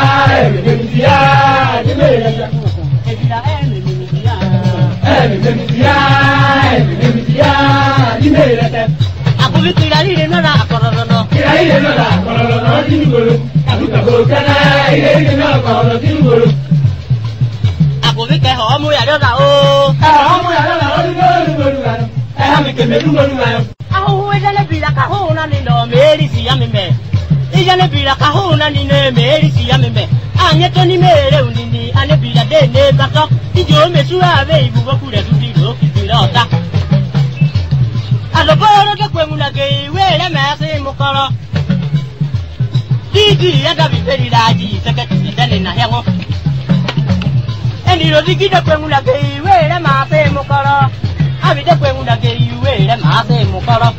nimeleta ebila nimeleta abubi kirari nola akororono dingoro anuka bokana ile no akorono dingoro abubi ke homu ya dola o amo ya la dingoro ami tebe dingoro ahu ejale bila kahuna ni no meri si yamime ejale bila kahuna ni ne meri si yamime anye to ni mere unini ane bila de ne bato ijo mesu ave ibu bokure tuti ro kitira ota aloboro de kwemuna ge wele mase mukoro digi ya da biberi laji seketi tele na hewo eni ro digi de kwemuna ge wele mase mukoro abi de kwemuna ge wele mase mukoro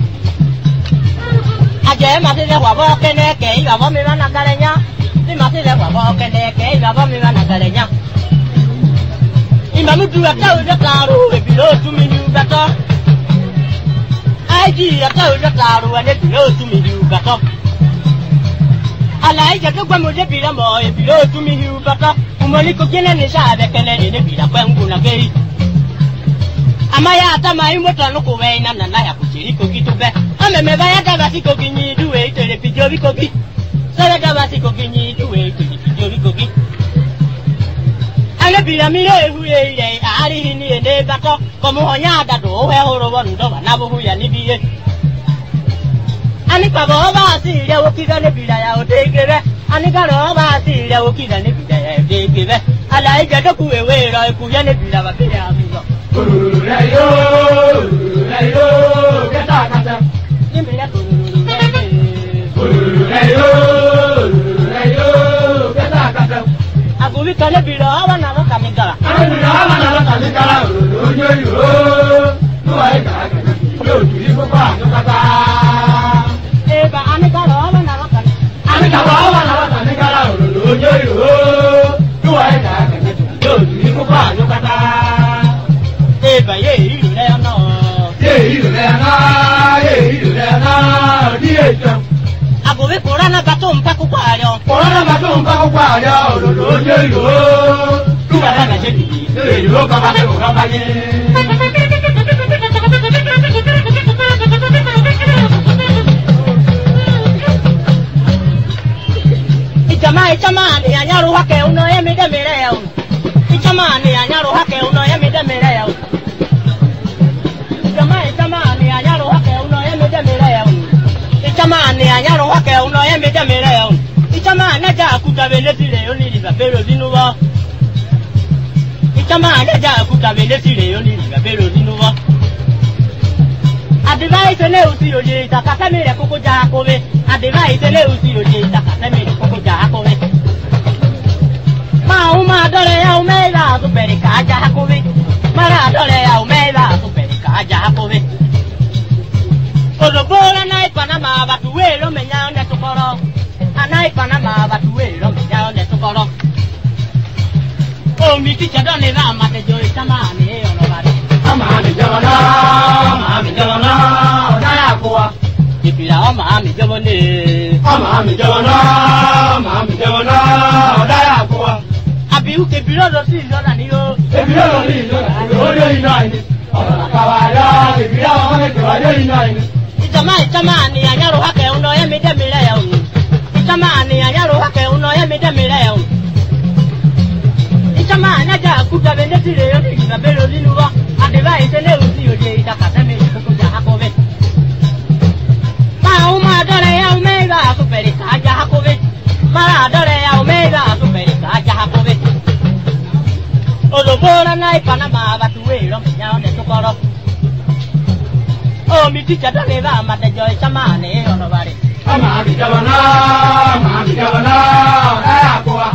aje mase de wa bo kene ke iba bo mi bana galenya ni mase de wa bo kene ke iba bo mi bana galenya imamu duwa tawo de karo e bilo tumi ni bato aji atawo de karo ane bilo tumi ni bato ala ije to gbamo de bila mo e bilo tumi ni bato umoni ko kene ni sha be kene ni bila kwengu na geri amaya atama imoto no ko we na na ya kuchiri ko gitube ameme ba ya daba siko ginyi duwe itere pijobi kogi sele daba siko ginyi duwe itere pijobi kogi ale bila mire huye ile ari hini ene bato komo honya dado we horo bondo na bo ya nibiye ani pabo ba si ile okiga ne bila ya odegere ani garo ba si ile okiga ne bila ya odegere ala ije to kuwe ro ku ya ne bila ba bila abizo Rayo, kata kata. nimbele Rayo, kata kata. agubi kale bilo awa na ro kamigara Ani na na kamikala ojo yo. No ai ka ka. Yo tiri ko pa no kata. eba amigara awa na ro kamigara Ani ka wa na kamikala ojo yo. No ai ka ka. Yo tiri ko pa no kata. eba ye ilu le no Ye na, di ejo. agubi kurana bato mpaku kwalyo Ora ma to mpa kwa ya ojo yo. Tu ba na je di. Yo ka ba ko ka ba ye. Ichama ni anyaru hake uno ye mi de mere ya ichama ni anyaru hake uno ye mi de mere ya ichama ni anyaru hake uno ye mi de mere ya ichama ni anyaru hake uno ye mi de mere ya ichama na ja kuta bele tire yo ni liba pero dinuwa ichama na ja kuta bele tire yo ni liba pero dinuwa advice ne usi oje takata mere koko ja kowe advice ne usi oje takata mere koko ja kowe ma uma dole ya umela superi ka ja kowe mara dole ya umela superi ka ja kowe odobora na ipanama batu welo menya nde tukoro ana ipanama batu welo menya nde tukoro o mi ticha dole na mate jo itamani ono bari Mami jona, na ya kwa. Ipila o mami jabone. Mami jona, na ya kwa. Abi uke bilo lo si lo na ni o. Ebilo lo ni lo yo ina ni. Ora kawaya, ebilo o me ke wa yo ina ni. Ichama ni anyaro hake uno ye mi de mire ya unu. Ichama ni anyaro hake uno ye mi de mire ya unu. kuja bende tire yo ni babelo linuwa adeba itene uzi oje itakata me kuja hakobe ma uma dore ya umega superi kaja hakobe ma dore ya umega superi kaja hakobe odobora nai panama batuwe ro nya ne tokoro o mi ticha dole ba mate joy chamane ono bare ama bijabana akwa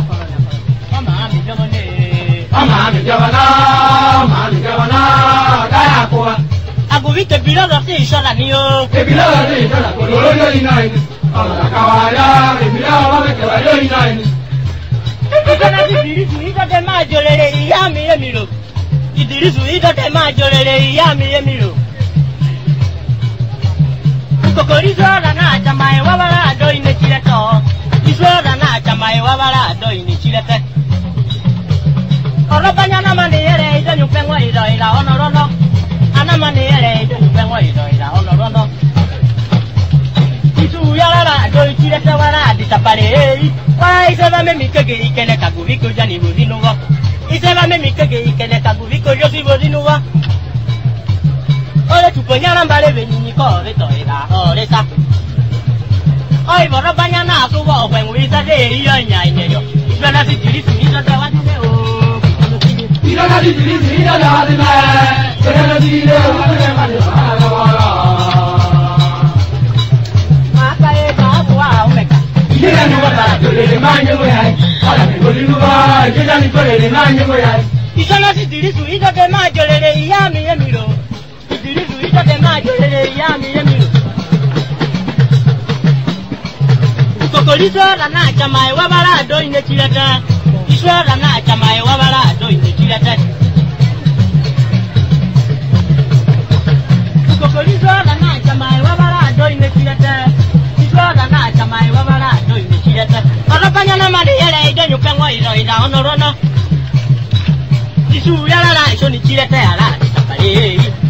kaya kwa aguvite biloga si ishara niyo biloga si ishara kololo inaini ala kawaya biloga wamekewalo inaini ikana idirisu idote majolele iyami yemiro idirisu idote majolele iyami yemiro kokorizola na chamae wabala do ine chileto izola na chamae wabala do ine chilete Orobanya na maniere ido nyupengwa ido ila onorono ana maniere ido nyupengwa ido ila onorono Isu yalala do ichire sawara ditapare wa iseba memi kege ikene kaguviko jani bodinugo iseba memi kege ikene kaguviko yosi bodinugo Ole tuponyana mbale benyinyi ko beto ila oresa Oi borobanya na suwa okwenwisa de iyo nyainyo Ibana sitirisu ido tawatine o Ida di di ida da di ma, ida di de ma de ma de ma wala. Maka e ka kwa omeka. Ida ni wa ba de ma nyu ya, ala ni go ni ba, ida ni ko de ma nyu ya. Isana si dirisu ida de ma jolele iya mi yemiro. Dirisu ida de ma jolele iya mi yemiro. Kokorizo la na chama e wabara do ine chileta. Iswara na chama e wabara do ine chileta. Kokorizo la na chama e wabara do ine chileta. Iswara na chama e wabara do ine chileta. Orobanya na mari yele ido nyupengwa ido ida onorono. Isu yala la iso ni chileta yala. Tapale.